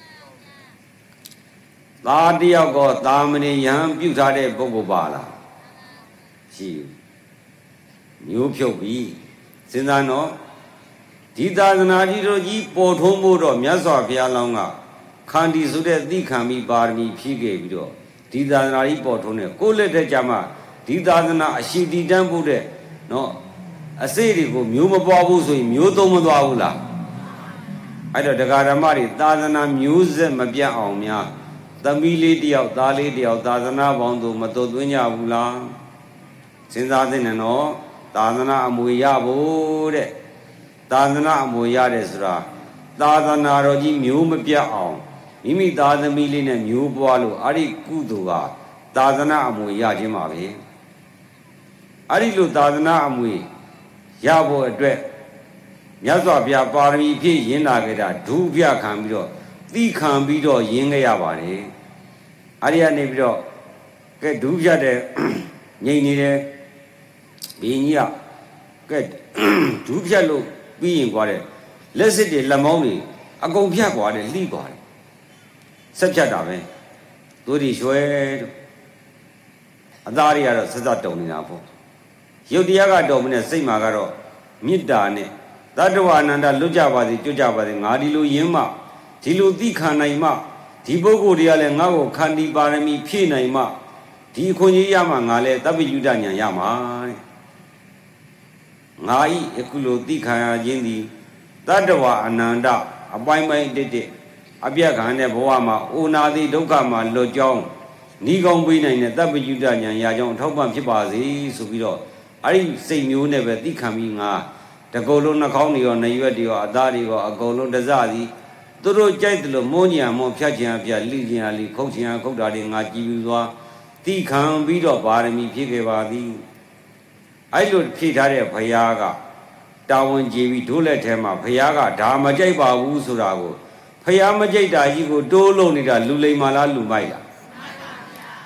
သားတယောက်ကသာမဏေယံပြုထားတဲ့ပုဂ္ဂိုလ်ပါလားရှိမျိုးဖြုတ်ပြီးစဉ်းစားနော်ဒီသာသနာကြီးတို့ကြီးပေါ်ထုံးဖို့တော့မြတ်စွာဘုရားလောင်းကခန္တီဆိုတဲ့သိခံပြီးပါရမီဖြည့်ခဲ့ပြီးတော့ဒီသာသနာကြီးပေါ်ထုံးတဲ့ကိုယ်လက်ထက်ကြမှာဒီသာသနာအရှိတီတန်းဖို့တဲ့နော်အစိတ်တွေကိုမျိုးမပွားဘူးဆိုရင်မျိုးသုံးမသွားဘူးလားအဲ့တော့တရားဓမ္မတွေသာသနာမျိုးဆက်မပြတ်အောင်များသမီးလေးတယောက်သားလေးတယောက်သာသနာပေါင်းသူမတုတ်သွင်းကြဘူးလားစဉ်းစားသင့်တယ်နော်သာသနာအမွေရဖို့တဲ့သာသနာအမွေရတယ်ဆိုတာသာသနာတော်ကြီးမျိုးမပြတ်အောင်မိမိသားသမီးလေးနဲ့မျိုးပွားလို့အဲ့ဒီကုသိုလ်ကသာသနာအမွေရခြင်းပါပဲအဲ့ဒီလိုသာသနာအမွေရဖို့အတွက်မြတ်စွာဘုရားပါရမီဖြည့်ရင်းလာကြတာဒုပြခံပြီးတော့သိခံပြီးတော့ရင်းခဲ့ရပါတယ်အဲ့ဒီကနေပြီးတော့ကဲဒုပြတဲ့ငြိမ်နေတယ်ဘင်းကြီးကကဲဒုပြလို့ပြီးရင်ကွာတဲ့လက်စစ်တွေလက်မောင်းတွေအကုန်ဖြတ်ကွာတယ်လှိကွာတယ်ဆက်ဖြတ်တာပဲသူတွေရွှဲအသားတွေကတော့ဆက်ဆက်တုံနေတာပေါ့ရုပ်တရားကတော်မနဲ့စိတ်မှာကတော့မေတ္တာနဲ့တတ္တဝအနန္တလွတ်ကြပါစေကြွကြပါစေငါဒီလိုယင်းမှဒီလိုသိခံနိုင်မှဒီပုဂ္ဂိုလ်တွေကလည်းငါ့ကိုခန္တီပါရမီဖြည့်နိုင်မှဒီခွန်ကြီးရမှငါလည်းတပ္ပိယုဒဉာဏ်ရမှာတဲ့ငါဤအခုလိုသိခံရခြင်းသည်တတ္တဝအနန္တအပိုင်းပိုင်းတစ်တစ်အပြတ်ခံတဲ့ဘဝမှာအိုနာတိဒုက္ခမှာလွတ်ကြောင်းဤကောင်းပေးနိုင်တဲ့တပ္ပိယုဒဉာဏ်ရကြောင်းအထောက်ပံ့ဖြစ်ပါစေဆိုပြီးတော့အဲ့ဒီစိတ်မျိုးနဲ့ပဲသိခံပြီးငါတကုံလုံးနှာခေါင်းတွေရောနှရွက်တွေရောအသားတွေရောအကုန်လုံးတစသည်သူတို့ကြိုက်တယ်လို့မုန်းကြံမုန်းဖြတ်ကြံပြလိကြံလိခုတ်ကြံခုတ်တာတွေငါကြည်ပြီးသွားသိခံပြီးတော့ပါရမီဖြည့်ခဲ့ပါသည်အဲ့လိုဖြည့်ထားတဲ့ဘုရားကတာဝန်ကျေပြီးဒုလက်ထဲမှာဘုရားကဒါမကြိုက်ပါဘူးဆိုတာကိုဘုရားမကြိုက်တာကြီးကိုတိုးလုံးနေတာလူလိမ္မာလားလူမိုက်လား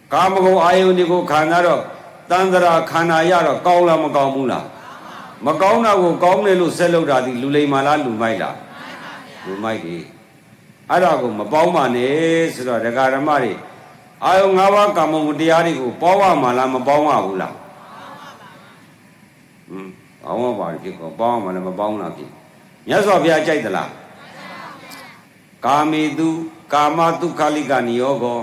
ကာမဂုဏ်အာယုန်တွေကိုခံစားတော့တန်ត្រာခန္ဓာရတော့ကောင်းလားမကောင်းဘူးလားမကောင်းတာကိုကောင်းတယ်လို့ဆက်လုပ်တာဒီလူလိမ္မာလားလူမိုက်လားလူမိုက်ကြီးအဲ့ဒါကိုမပေါင်းပါနဲ့ဆိုတော့ဒကာဓမ္မတွေအာယုန်၅ပါးကာမဂုဏ်တရားတွေကိုပေါင်းရမှာလားမပေါင်းရဘူးလားဟွန်းပေါင်းရပါလိမ့်ဖြစ်ကောပေါင်းရမှာလည်းမပေါင်းလားဖြစ်မြတ်စွာဘုရားကြိုက်သလားကာမေတုကာမတုခလိကနိယောဂော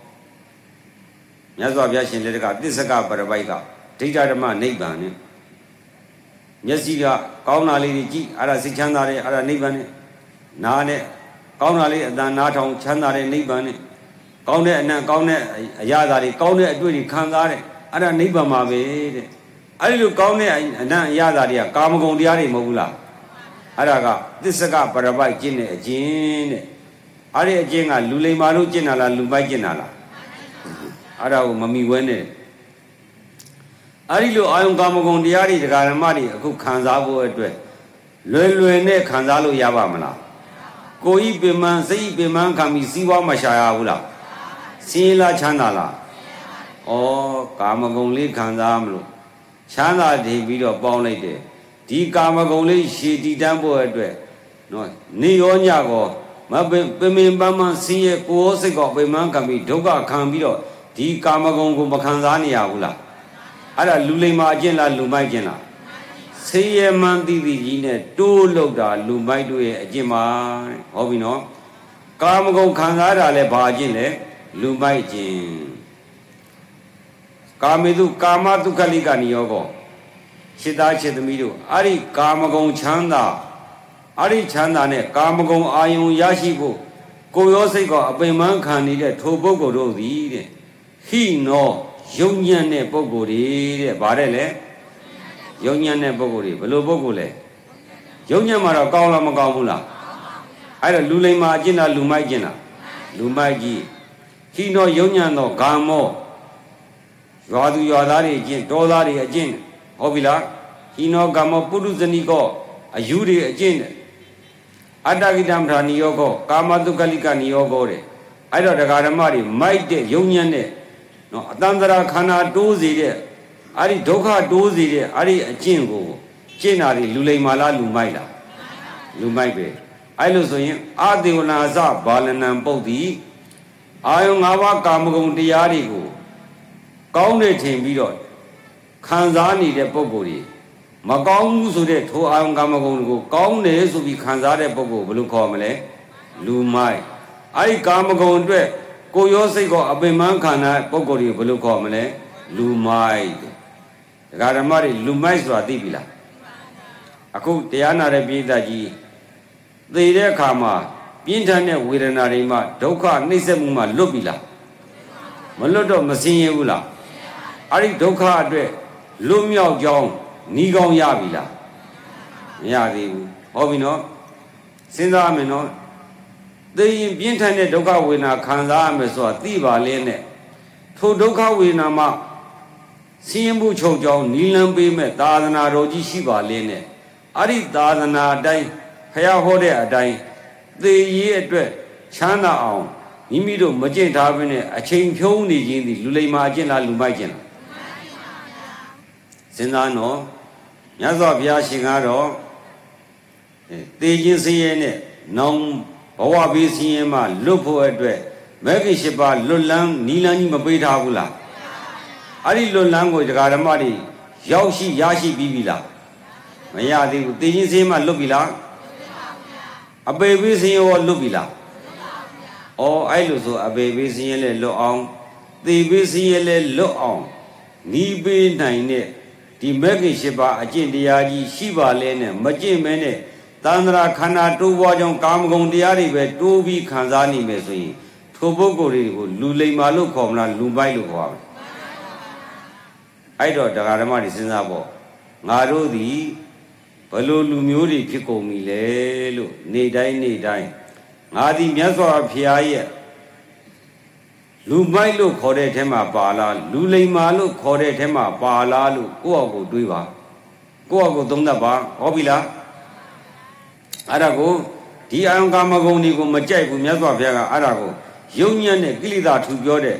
မြတ်စွာဘုရားရှင်လက်ထက်ကသစ္စကပရပိုက်ကဒိဋ္ဌဓမ္မနိဗ္ဗာန်နဲ့မျက်စိကကောင်းတာလေးတွေကြည့်အဲ့ဒါစိတ်ချမ်းသာတယ်အဲ့ဒါနိဗ္ဗာန်နဲ့နားနဲ့ကောင်းတာလေးအတန်နားထောင်ချမ်းသာတဲ့နိဗ္ဗာန်နဲ့ကောင်းတဲ့အနံ့ကောင်းတဲ့အရာသာတွေကောင်းတဲ့အတွေ့တွေခံစားတယ်အဲ့ဒါနိဗ္ဗာန်ပါပဲတဲ့အဲ့ဒီလိုကောင်းတဲ့အနံ့အရာသာတွေကကာမဂုဏ်တရားတွေမဟုတ်ဘူးလားအဲ့ဒါကသစ္စကပရပိုက်ကျင့်တဲ့အကျင့်တဲ့အဲ့ဒီအကျင့်ကလူလိမ္မာလို့ကျင့်တာလားလူပိုက်ကျင့်တာလားအဲ့ဒါကိုမမီဝဲနဲ့အဲ့ဒီလိုအာယုံကာမဂုဏ်တရားတွေဒကာဓမ္မတွေအခုခံစားဖို့အတွက်လွယ်လွယ်နဲ့ခံစားလို့ရပါမလားကိုယ်ဤပင်မစိတ်ဤပင်မခံပြီးစီးပွားမရှာရဘူးလားစင်းလားချမ်းသာလားဩကာမဂုဏ်လေးခံစားမလို့ချမ်းသာတည်ပြီးတော့ပေါင်းလိုက်တယ်ဒီကာမဂုဏ်လေးရှည်တည်တန်းဖို့အတွက်နော်နေရောညကောမပင်ပင်ပင်ပန်းပန်းစင်းရဲ့ကိုယ်စိတ်ကောပင်မခံပြီးဒုက္ခခံပြီးတော့ဒီကာမဂုဏ်ကိုမခံစားနေရဘူးလားအဲ့ဒါလူလိမ္မာအကျင့်လားလူမိုက်ကျင့်လားဆေးရမှန်းသိသိကြီးနဲ့တိုးလောက်တာလူမိုက်တို့ရဲ့အကျင့်ပါတဲ့ဟောပြီနော်ကာမဂုဏ်ခံစားတာလဲဘာအကျင့်လဲလူမိုက်ကျင့်ကာမေတုကာမတုခလိကနိယောကောစိတ်သားစိတ်သမီးတို့အဲ့ဒီကာမဂုဏ်ချမ်းသာအဲ့ဒီချမ်းသာနဲ့ကာမဂုဏ်အာယုံရရှိဖို့ကိုယ်ရောစိတ်ကောအပင်ပန်းခံနေတဲ့ထိုပုဂ္ဂိုလ်တို့သည်တဲ့ဟိနောယုံညံ့တဲ့ပုဂ္ဂိုလ်တွေတဲ့ဗါတဲ့လေယုံညံ့တဲ့ပုဂ္ဂိုလ်တွေဘယ်လိုပုဂ္ဂိုလ်လဲယုံညံ့မှာတော့ကောင်းလားမကောင်းဘူးလားအဲ့တော့လူလိမ္မာအကျင့်လားလူမိုက်ကျင့်လားလူမိုက်ကြီးဟိနောယုံညံ့သောဂါမောရွာသူရွာသားတွေအကျင့်တောသားတွေအကျင့်ဟုတ်ပြီလားဟိနောဂါမောပုရုဇဏီကောအယူတွေအကျင့်အတ္တကိတံပဌာနိယောကောကာမတုကလိကနိယောကောတဲ့အဲ့တော့ဒကာဓမ္မတွေမိုက်တဲ့ယုံညံ့တဲ့နော်အတန္တရာခန္ဓာတိုးစေတဲ့အဲ့ဒီဒုက္ခတိုးစေတဲ့အဲ့ဒီအကျင့်ကိုကျင့်တာတွေလူလိမ္မာလားလူမိုက်လားလူမိုက်ပဲအဲ့လိုဆိုရင်အာသေဝနာစဘာလနံပုတ်တိအာယုံ၅ပါးကာမဂုဏ်တရားတွေကိုကောင်းတဲ့ထင်ပြီးတော့ခံစားနေတဲ့ပုဂ္ဂိုလ်တွေမကောင်းဘူးဆိုတဲ့ထိုအာယုံကာမဂုဏ်တွေကိုကောင်းတယ်ဆိုပြီးခံစားတဲ့ပုဂ္ဂိုလ်ဘယ်လိုခေါ်မလဲလူမိုက်အဲ့ဒီကာမဂုဏ်အတွက်ကိုရောစိတ်ကောအပင်ပန်းခံတဲ့ပုဂ္ဂိုလ်တွေဘယ်လိုခေါ်မလဲလူမိုက်ဒကာဓမ္မတွေလူမိုက်ဆိုတာသိပြီလားအခုတရားနာတဲ့ပိဋကကြီးသိတဲ့အခါမှာပြင်းထန်တဲ့ဝေဒနာတွေမှာဒုက္ခနှိမ့်ဆက်မှုမှာလွတ်ပြီလားမလွတ်တော့မစင်ရဘူးလားအဲ့ဒီဒုက္ခအတွက်လွတ်မြောက်ကြောင်းဤကောင်းရပြီလားမရသေးဘူးဟောပြီနော်စဉ်းစားမယ်နော်သိရင်ပြင်းထန်တဲ့ဒုက္ခဝေဒနာခံစားရမယ်ဆိုတာသိပါလေနဲ့ထိုဒုက္ခဝေဒနာမှာဆင်းရဲမှုချုပ်ကြောင်းနီလန်းပေးမဲ့သာသနာတော်ကြီးရှိပါလေနဲ့အဲ့ဒီသာသနာအတိုင်းဖះဟောတဲ့အတိုင်းသေရေးအတွက်ချမ်းသာအောင်မိမိတို့မကျင့်ထားဘဲနဲ့အချိန်ဖြုံးနေခြင်းသည်လူလိမ္မာအကျင့်လားလူမိုက်ကျင့်လားစဉ်းစားနော်မြတ်စွာဘုရားရှင်ကတော့သေခြင်းဆင်းရဲနဲ့နောင်ဘဝဘေးဆင်းရဲမှလွတ်ဖို့အတွက်မဂ္ဂင်၈ပါးလွတ်လန်းနီလန်းကြီးမပေးထားဘူးလားအဲ့ဒီလွတ်လန်းကိုဒကာဓမ္မတွေရောက်ရှိရရှိပြီးပြီလားမရသေးဘူးသေခြင်းဆင်းရဲမှလွတ်ပြီလားအပေဘေးဆင်းရဲရောလွတ်ပြီလားဩအဲ့လိုဆိုအပေဘေးဆင်းရဲလဲလွတ်အောင်သေဘေးဆင်းရဲလဲလွတ်အောင်နီးပေးနိုင်တဲ့ဒီမဂ္ဂင်၈ပါးအကျင့်တရားကြီးရှိပါလဲနဲ့မကျင့်မဲနဲ့တန္တရာခန္ဓာတိုးပွားကြောင်းကာမဂုဏ်တရားတွေပဲတိုးပြီးခံစားနေမယ်ဆိုရင်ထိုပုဂ္ဂိုလ်တွေကိုလူလိမ္မာလို့ခေါ်မလားလူပိုက်လို့ခေါ်မလားအဲ့တော့တရားဓမ္မတွေစဉ်းစားပေါ့ငါတို့သည်ဘလို့လူမျိုးတွေဖြစ်ကုန်ပြီလေလို့နေတိုင်းနေတိုင်းငါသည်မြတ်စွာဘုရားရဲ့လူမိုက်လို့ခေါ်တဲ့အထက်မှာပါလားလူလိမ္မာလို့ခေါ်တဲ့အထက်မှာပါလားလို့ကိုယ့်အကိုတွေးပါကိုယ့်အကိုသုံးသပ်ပါဟောပြီလားအဲ့ဒါကိုဒီအာယုံကာမဂုဏ်တွေကိုမကြိုက်ဘူးမြတ်စွာဘုရားကအဲ့ဒါကိုယုံညံ့တဲ့ကိလေသာထူပြောတဲ့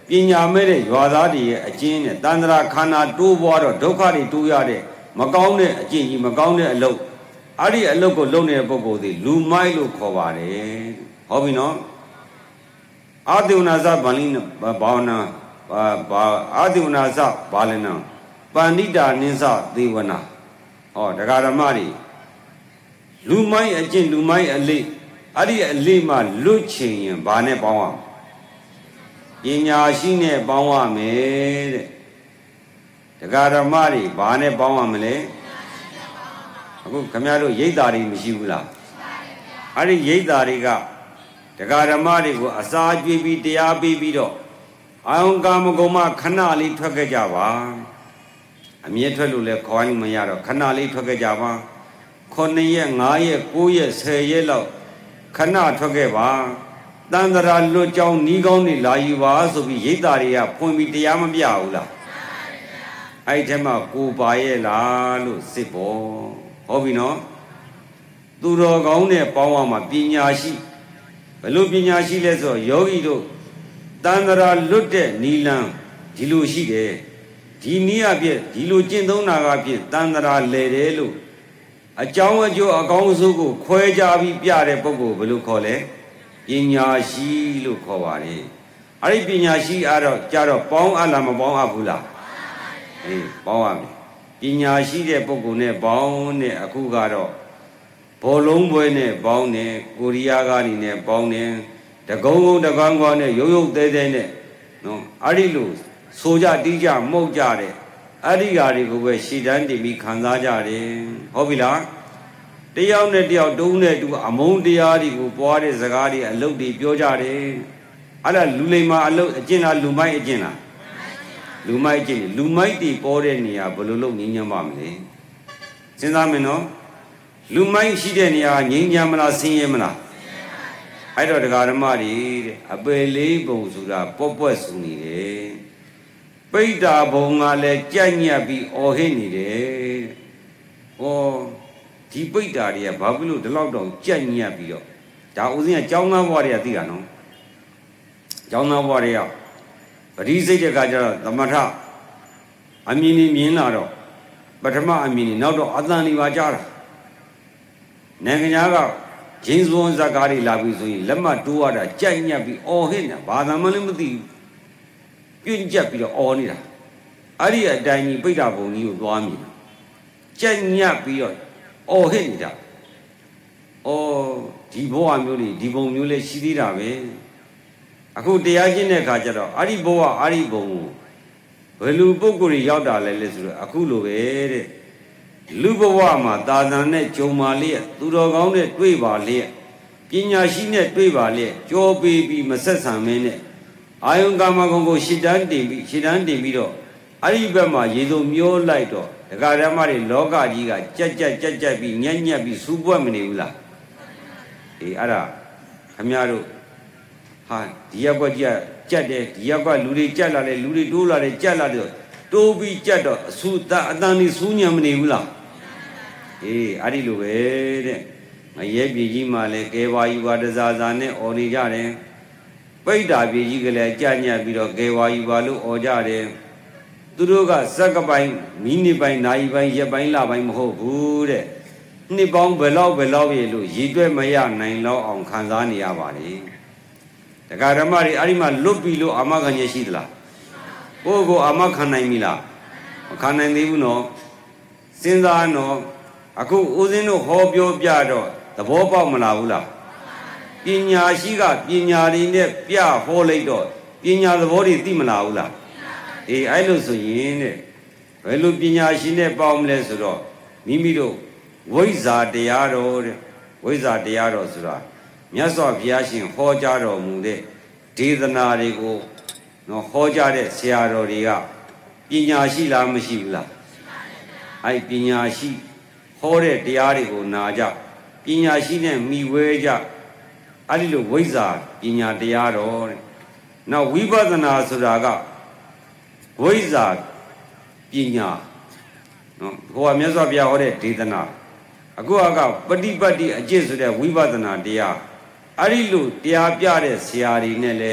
ပညာမဲ့တဲ့ရွာသားတွေရဲ့အကျဉ်းနဲ့တန္တရာခန္ဓာတိုးပွားတော့ဒုက္ခတွေတိုးရတဲ့မကောင်းတဲ့အကျင့်ကြီးမကောင်းတဲ့အလုပ်အဲ့ဒီအလုပ်ကိုလုပ်နေတဲ့ပုဂ္ဂိုလ်တွေလူမိုက်လို့ခေါ်ပါတယ်ဟုတ်ပြီနော်အာတိဝနာစဗန္လိဘာဝနာဘာအာတိဝနာစဘာလနံပန္နိတာနိသသေဝနာဟောတရားဓမ္မတွေလူမိုက်အကျင့်လူမိုက်အလေးအဲ့ဒီအလေးမှလွတ်ချင်ရင်ဘာနဲ့ပေါင်းအောင်ပညာရှိနဲ့ပေါင်းရမယ်တဲ့တရားဓမ္မတွေဘာနဲ့ပေါင်းရမလဲအခုခင်ဗျားတို့ရိတ်တာတွေမရှိဘူးလားအဲ့ဒီရိတ်တာတွေကတရားဓမ္မတွေကိုအစာကျွေးပြီးတရားပေးပြီးတော့အာယုံကာမဂုဏ်မှခဏလေးထွက်ခဲ့ကြပါအမြဲထွက်လို့လဲခေါင်းမရတော့ခဏလေးထွက်ခဲ့ကြပါခုနှစ်ရက်ငါးရက်ကိုးရက်ဆယ်ရက်လောက်ခဏထွက်ခဲ့ပါတန်တရာလွတ်ကြောင်းနီးကောင်းနေလာယူပါဆိုပြီးရိတ်တာတွေကဖွင့်ပြီးတရားမပြဘူးလားအဲ့ဒီမှာကိုပါရဲ့လားလို့စစ်ပေါ်ဟုတ်ပြီနော်သူတော်ကောင်းနဲ့ပေါင်းရမှာပညာရှိဘယ်လိုပညာရှိလဲဆိုတော့ယောဂီတို့တန်တရာလွတ်တဲ့နီလန်းဒီလိုရှိတယ်ဒီနည်းအဖြစ်ဒီလိုကျင့်သုံးတာကဖြစ်တန်တရာလဲတယ်လို့အကြောင်းအကျိုးအကောင်းဆုံးကိုခွဲခြားပြီးပြတဲ့ပုဂ္ဂိုလ်ဘယ်လိုခေါ်လဲပညာရှိလို့ခေါ်ပါတယ်အဲ့ဒီပညာရှိအားတော့ကြတော့ပေါင်းအပ်လားမပေါင်းအပ်ဘူးလားအေးပေါင်းရမယ်ပညာရှိတဲ့ပုဂ္ဂိုလ်နဲ့ပေါင်းနဲ့အခုကတော့ဘောလုံးပွဲနဲ့ပေါင်းတယ်ကိုရီးယားကနေနဲ့ပေါင်းတယ်တကုံကုံတကောင်းကောင်းနဲ့ရုပ်ရုပ်သေးသေးနဲ့နော်အဲ့ဒီလိုဆိုကြတီးကြမှုတ်ကြတဲ့အဲ့ဒီဓာတ်တွေကိုပဲရှည်တန်းတင်ပြီးခံစားကြတယ်ဟုတ်ပြီလားတယောက်နဲ့တယောက်တုံးနဲ့တူအမုန်းတရားတွေကိုပွားတဲ့စကားတွေအလုပ်တွေပြောကြတယ်အဲ့ဒါလူလိမ္မာအလုပ်အကျင့်လားလူမိုက်အကျင့်လားလူမိုက်အကျင့်လူမိုက်တွေပေါ်တဲ့နေရာဘယ်လိုလုပ်ငြိမ်းချမ်းပါမလဲစဉ်းစားမယ်နော်လူမိုက်ရှိတဲ့နေရာငြိမ်းချမ်းမလားဆင်းရဲမလားအဲ့တော့တရားဓမ္မတွေတဲ့အပယ်လေးပုံဆိုတာပွက်ပွက်ဆူနေတယ်ပိဋ္ဌာဘုံကလည်းကြက်ညက်ပြီးအော်ဟစ်နေတယ်ဟောဒီပိဋ္ဌာတွေကဘာဖြစ်လို့ဒီလောက်တောင်ကြက်ညက်ပြီးတော့ဒါဦးဇင်းကကျောင်းသားဘဝတွေကသိတာနော်ကျောင်းသားဘဝတွေကပရိစိတ်တဲ့ကကြတော့သမထအမြင်ကြီးမြင်လာတော့ပထမအမြင်ကြီးနောက်တော့အတန်တွေပါကြားတာနိုင်ငံသားကဂျင်းစွန်းဇကားတွေလာပြီဆိုရင်လက်မတိုးရတာကြက်ညက်ပြီးအော်ဟစ်နေတာဘာသာမှလည်းမသိဘူးပြင်းကျက်ပြီးတော့အော်နေတာအဲ့ဒီအတိုင်းကြီးပိဋ္ဌာဘုံကြီးကိုသွားမြင်ကြက်ညက်ပြီးတော့အော်ဟစ်နေတာအော်ဒီဘဝမျိုးလေးဒီဘုံမျိုးလေးရှိသေးတာပဲအခုတရားကျင့်တဲ့အခါကျတော့အဲ့ဒီဘဝအဲ့ဒီဘုံကိုဘယ်လိုပုဂ္ဂိုလ်ကြီးရောက်တာလဲလဲဆိုတော့အခုလိုပဲတဲ့လူဘဝမှာသာသနာနဲ့ဂျုံမာလျက်သူတော်ကောင်းနဲ့တွေ့ပါလျက်ပညာရှိနဲ့တွေ့ပါလျက်ကြောပေးပြီးမဆက်ဆံမင်းနဲ့အာယုံကာမဂုဏ်ကိုရှစ်တန်းတင်ပြီးရှစ်တန်းတင်ပြီးတော့အဲ့ဒီဘက်မှာရေစုံမျောလိုက်တော့ဒကာဓမ္မတွေလောကကြီးကကြက်ကြက်ကြက်ကြက်ပြီးညက်ညက်ပြီးစူးပွက်မနေဘူးလားအေးအဲ့ဒါခမရတို့ဟာဒီရက်ကွက်ကြီးကကြက်တယ်ဒီရက်ကွက်လူတွေကြက်လာတယ်လူတွေတိုးလာတယ်ကြက်လာတယ်တိုးပြီးကြက်တော့အဆူတအတန်ကြီးစူးညံမနေဘူးလားအေးအဲ့ဒီလိုပဲတဲ့ငရဲပြည်ကြီးမှလည်းကဲဝါယူပါတစားစားနဲ့អော်နေကြတယ်ပိဋ္ဌာပြည်ကြီးကလည်းကြညက်ပြီးတော့ကဲဝါယူပါလို့អော်ကြတယ်သူတို့ကစက္ကပိုင်းမိနစ်ပိုင်းနာရီပိုင်းရက်ပိုင်းလပိုင်းမဟုတ်ဘူးတဲ့နှစ်ပေါင်းဘယ်လောက်ဘယ်လောက်ရေလို့ရည်တွဲမရနိုင်တော့အောင်ခံစားနေရပါလေတရားဓမ္မတွေအဲ့ဒီမှာလွတ်ပြီလို့အာမခံရရှိသလားကိုယ့်ကိုအာမခံနိုင်ပြီလားမခံနိုင်သေးဘူးနော်စဉ်းစားနော်အခုဦးဇင်းတို့ဟောပြောပြတော့သဘောပေါက်မလားဘူးလားပညာရှိကပညာတွေနဲ့ပြဟောလိုက်တော့ပညာသဘောတွေသိမလားဘူးလားအေးအဲ့လိုဆိုရင်တဲ့ဘယ်လိုပညာရှိနဲ့ပေါင်းမလဲဆိုတော့မိမိတို့ဝိဇ္ဇာတရားတော်တဲ့ဝိဇ္ဇာတရားတော်ဆိုတာမြတ်စွာဘုရားရှင်ဟောကြားတော်မူတဲ့ဒေသနာတွေကိုနော်ဟောကြားတဲ့ဆရာတော်တွေကပညာရှိလားမရှိဘူးလားအဲ့ပညာရှိဟောတဲ့တရားတွေကိုနာကြပညာရှိနဲ့မိဝဲကြအဲ့ဒီလိုဝိဇ္ဇာပညာတရားတော်တဲ့နောက်ဝိပဿနာဆိုတာကဝိဇ္ဇာပညာနော်ဟိုကမြတ်စွာဘုရားဟောတဲ့ဒေသနာအခုကပฏิပတ်တိအကျင့်ဆိုတဲ့ဝိပဿနာတရားအဲ့ဒီလိုတရားပြတဲ့ဆရာတွေနဲ့လဲ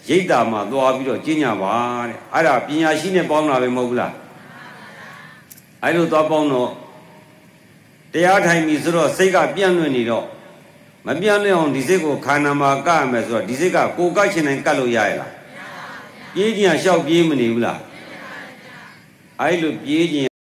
ရိတ်တာမှာသွားပြီးတော့ကျင့်ကြပါတဲ့အဲ့ဒါပညာရှိနဲ့ပေါင်းတာပဲမဟုတ်ဘူးလားအဲ့လိုသွားပေါင်းတော့တရားထိုင်ပြီဆိုတော့စိတ်ကပြန့်လွင့်နေတော့မပြန့်လွင့်အောင်ဒီစိတ်ကိုခန္ဓာမှာကပ်ရမယ်ဆိုတော့ဒီစိတ်ကကိုကပ်ချင်တိုင်းကပ်လို့ရရဲ့လားပြေးခြင်းလျှောက်ပြေးမနေဘူးလားအဲ့လိုပြေးခြင်း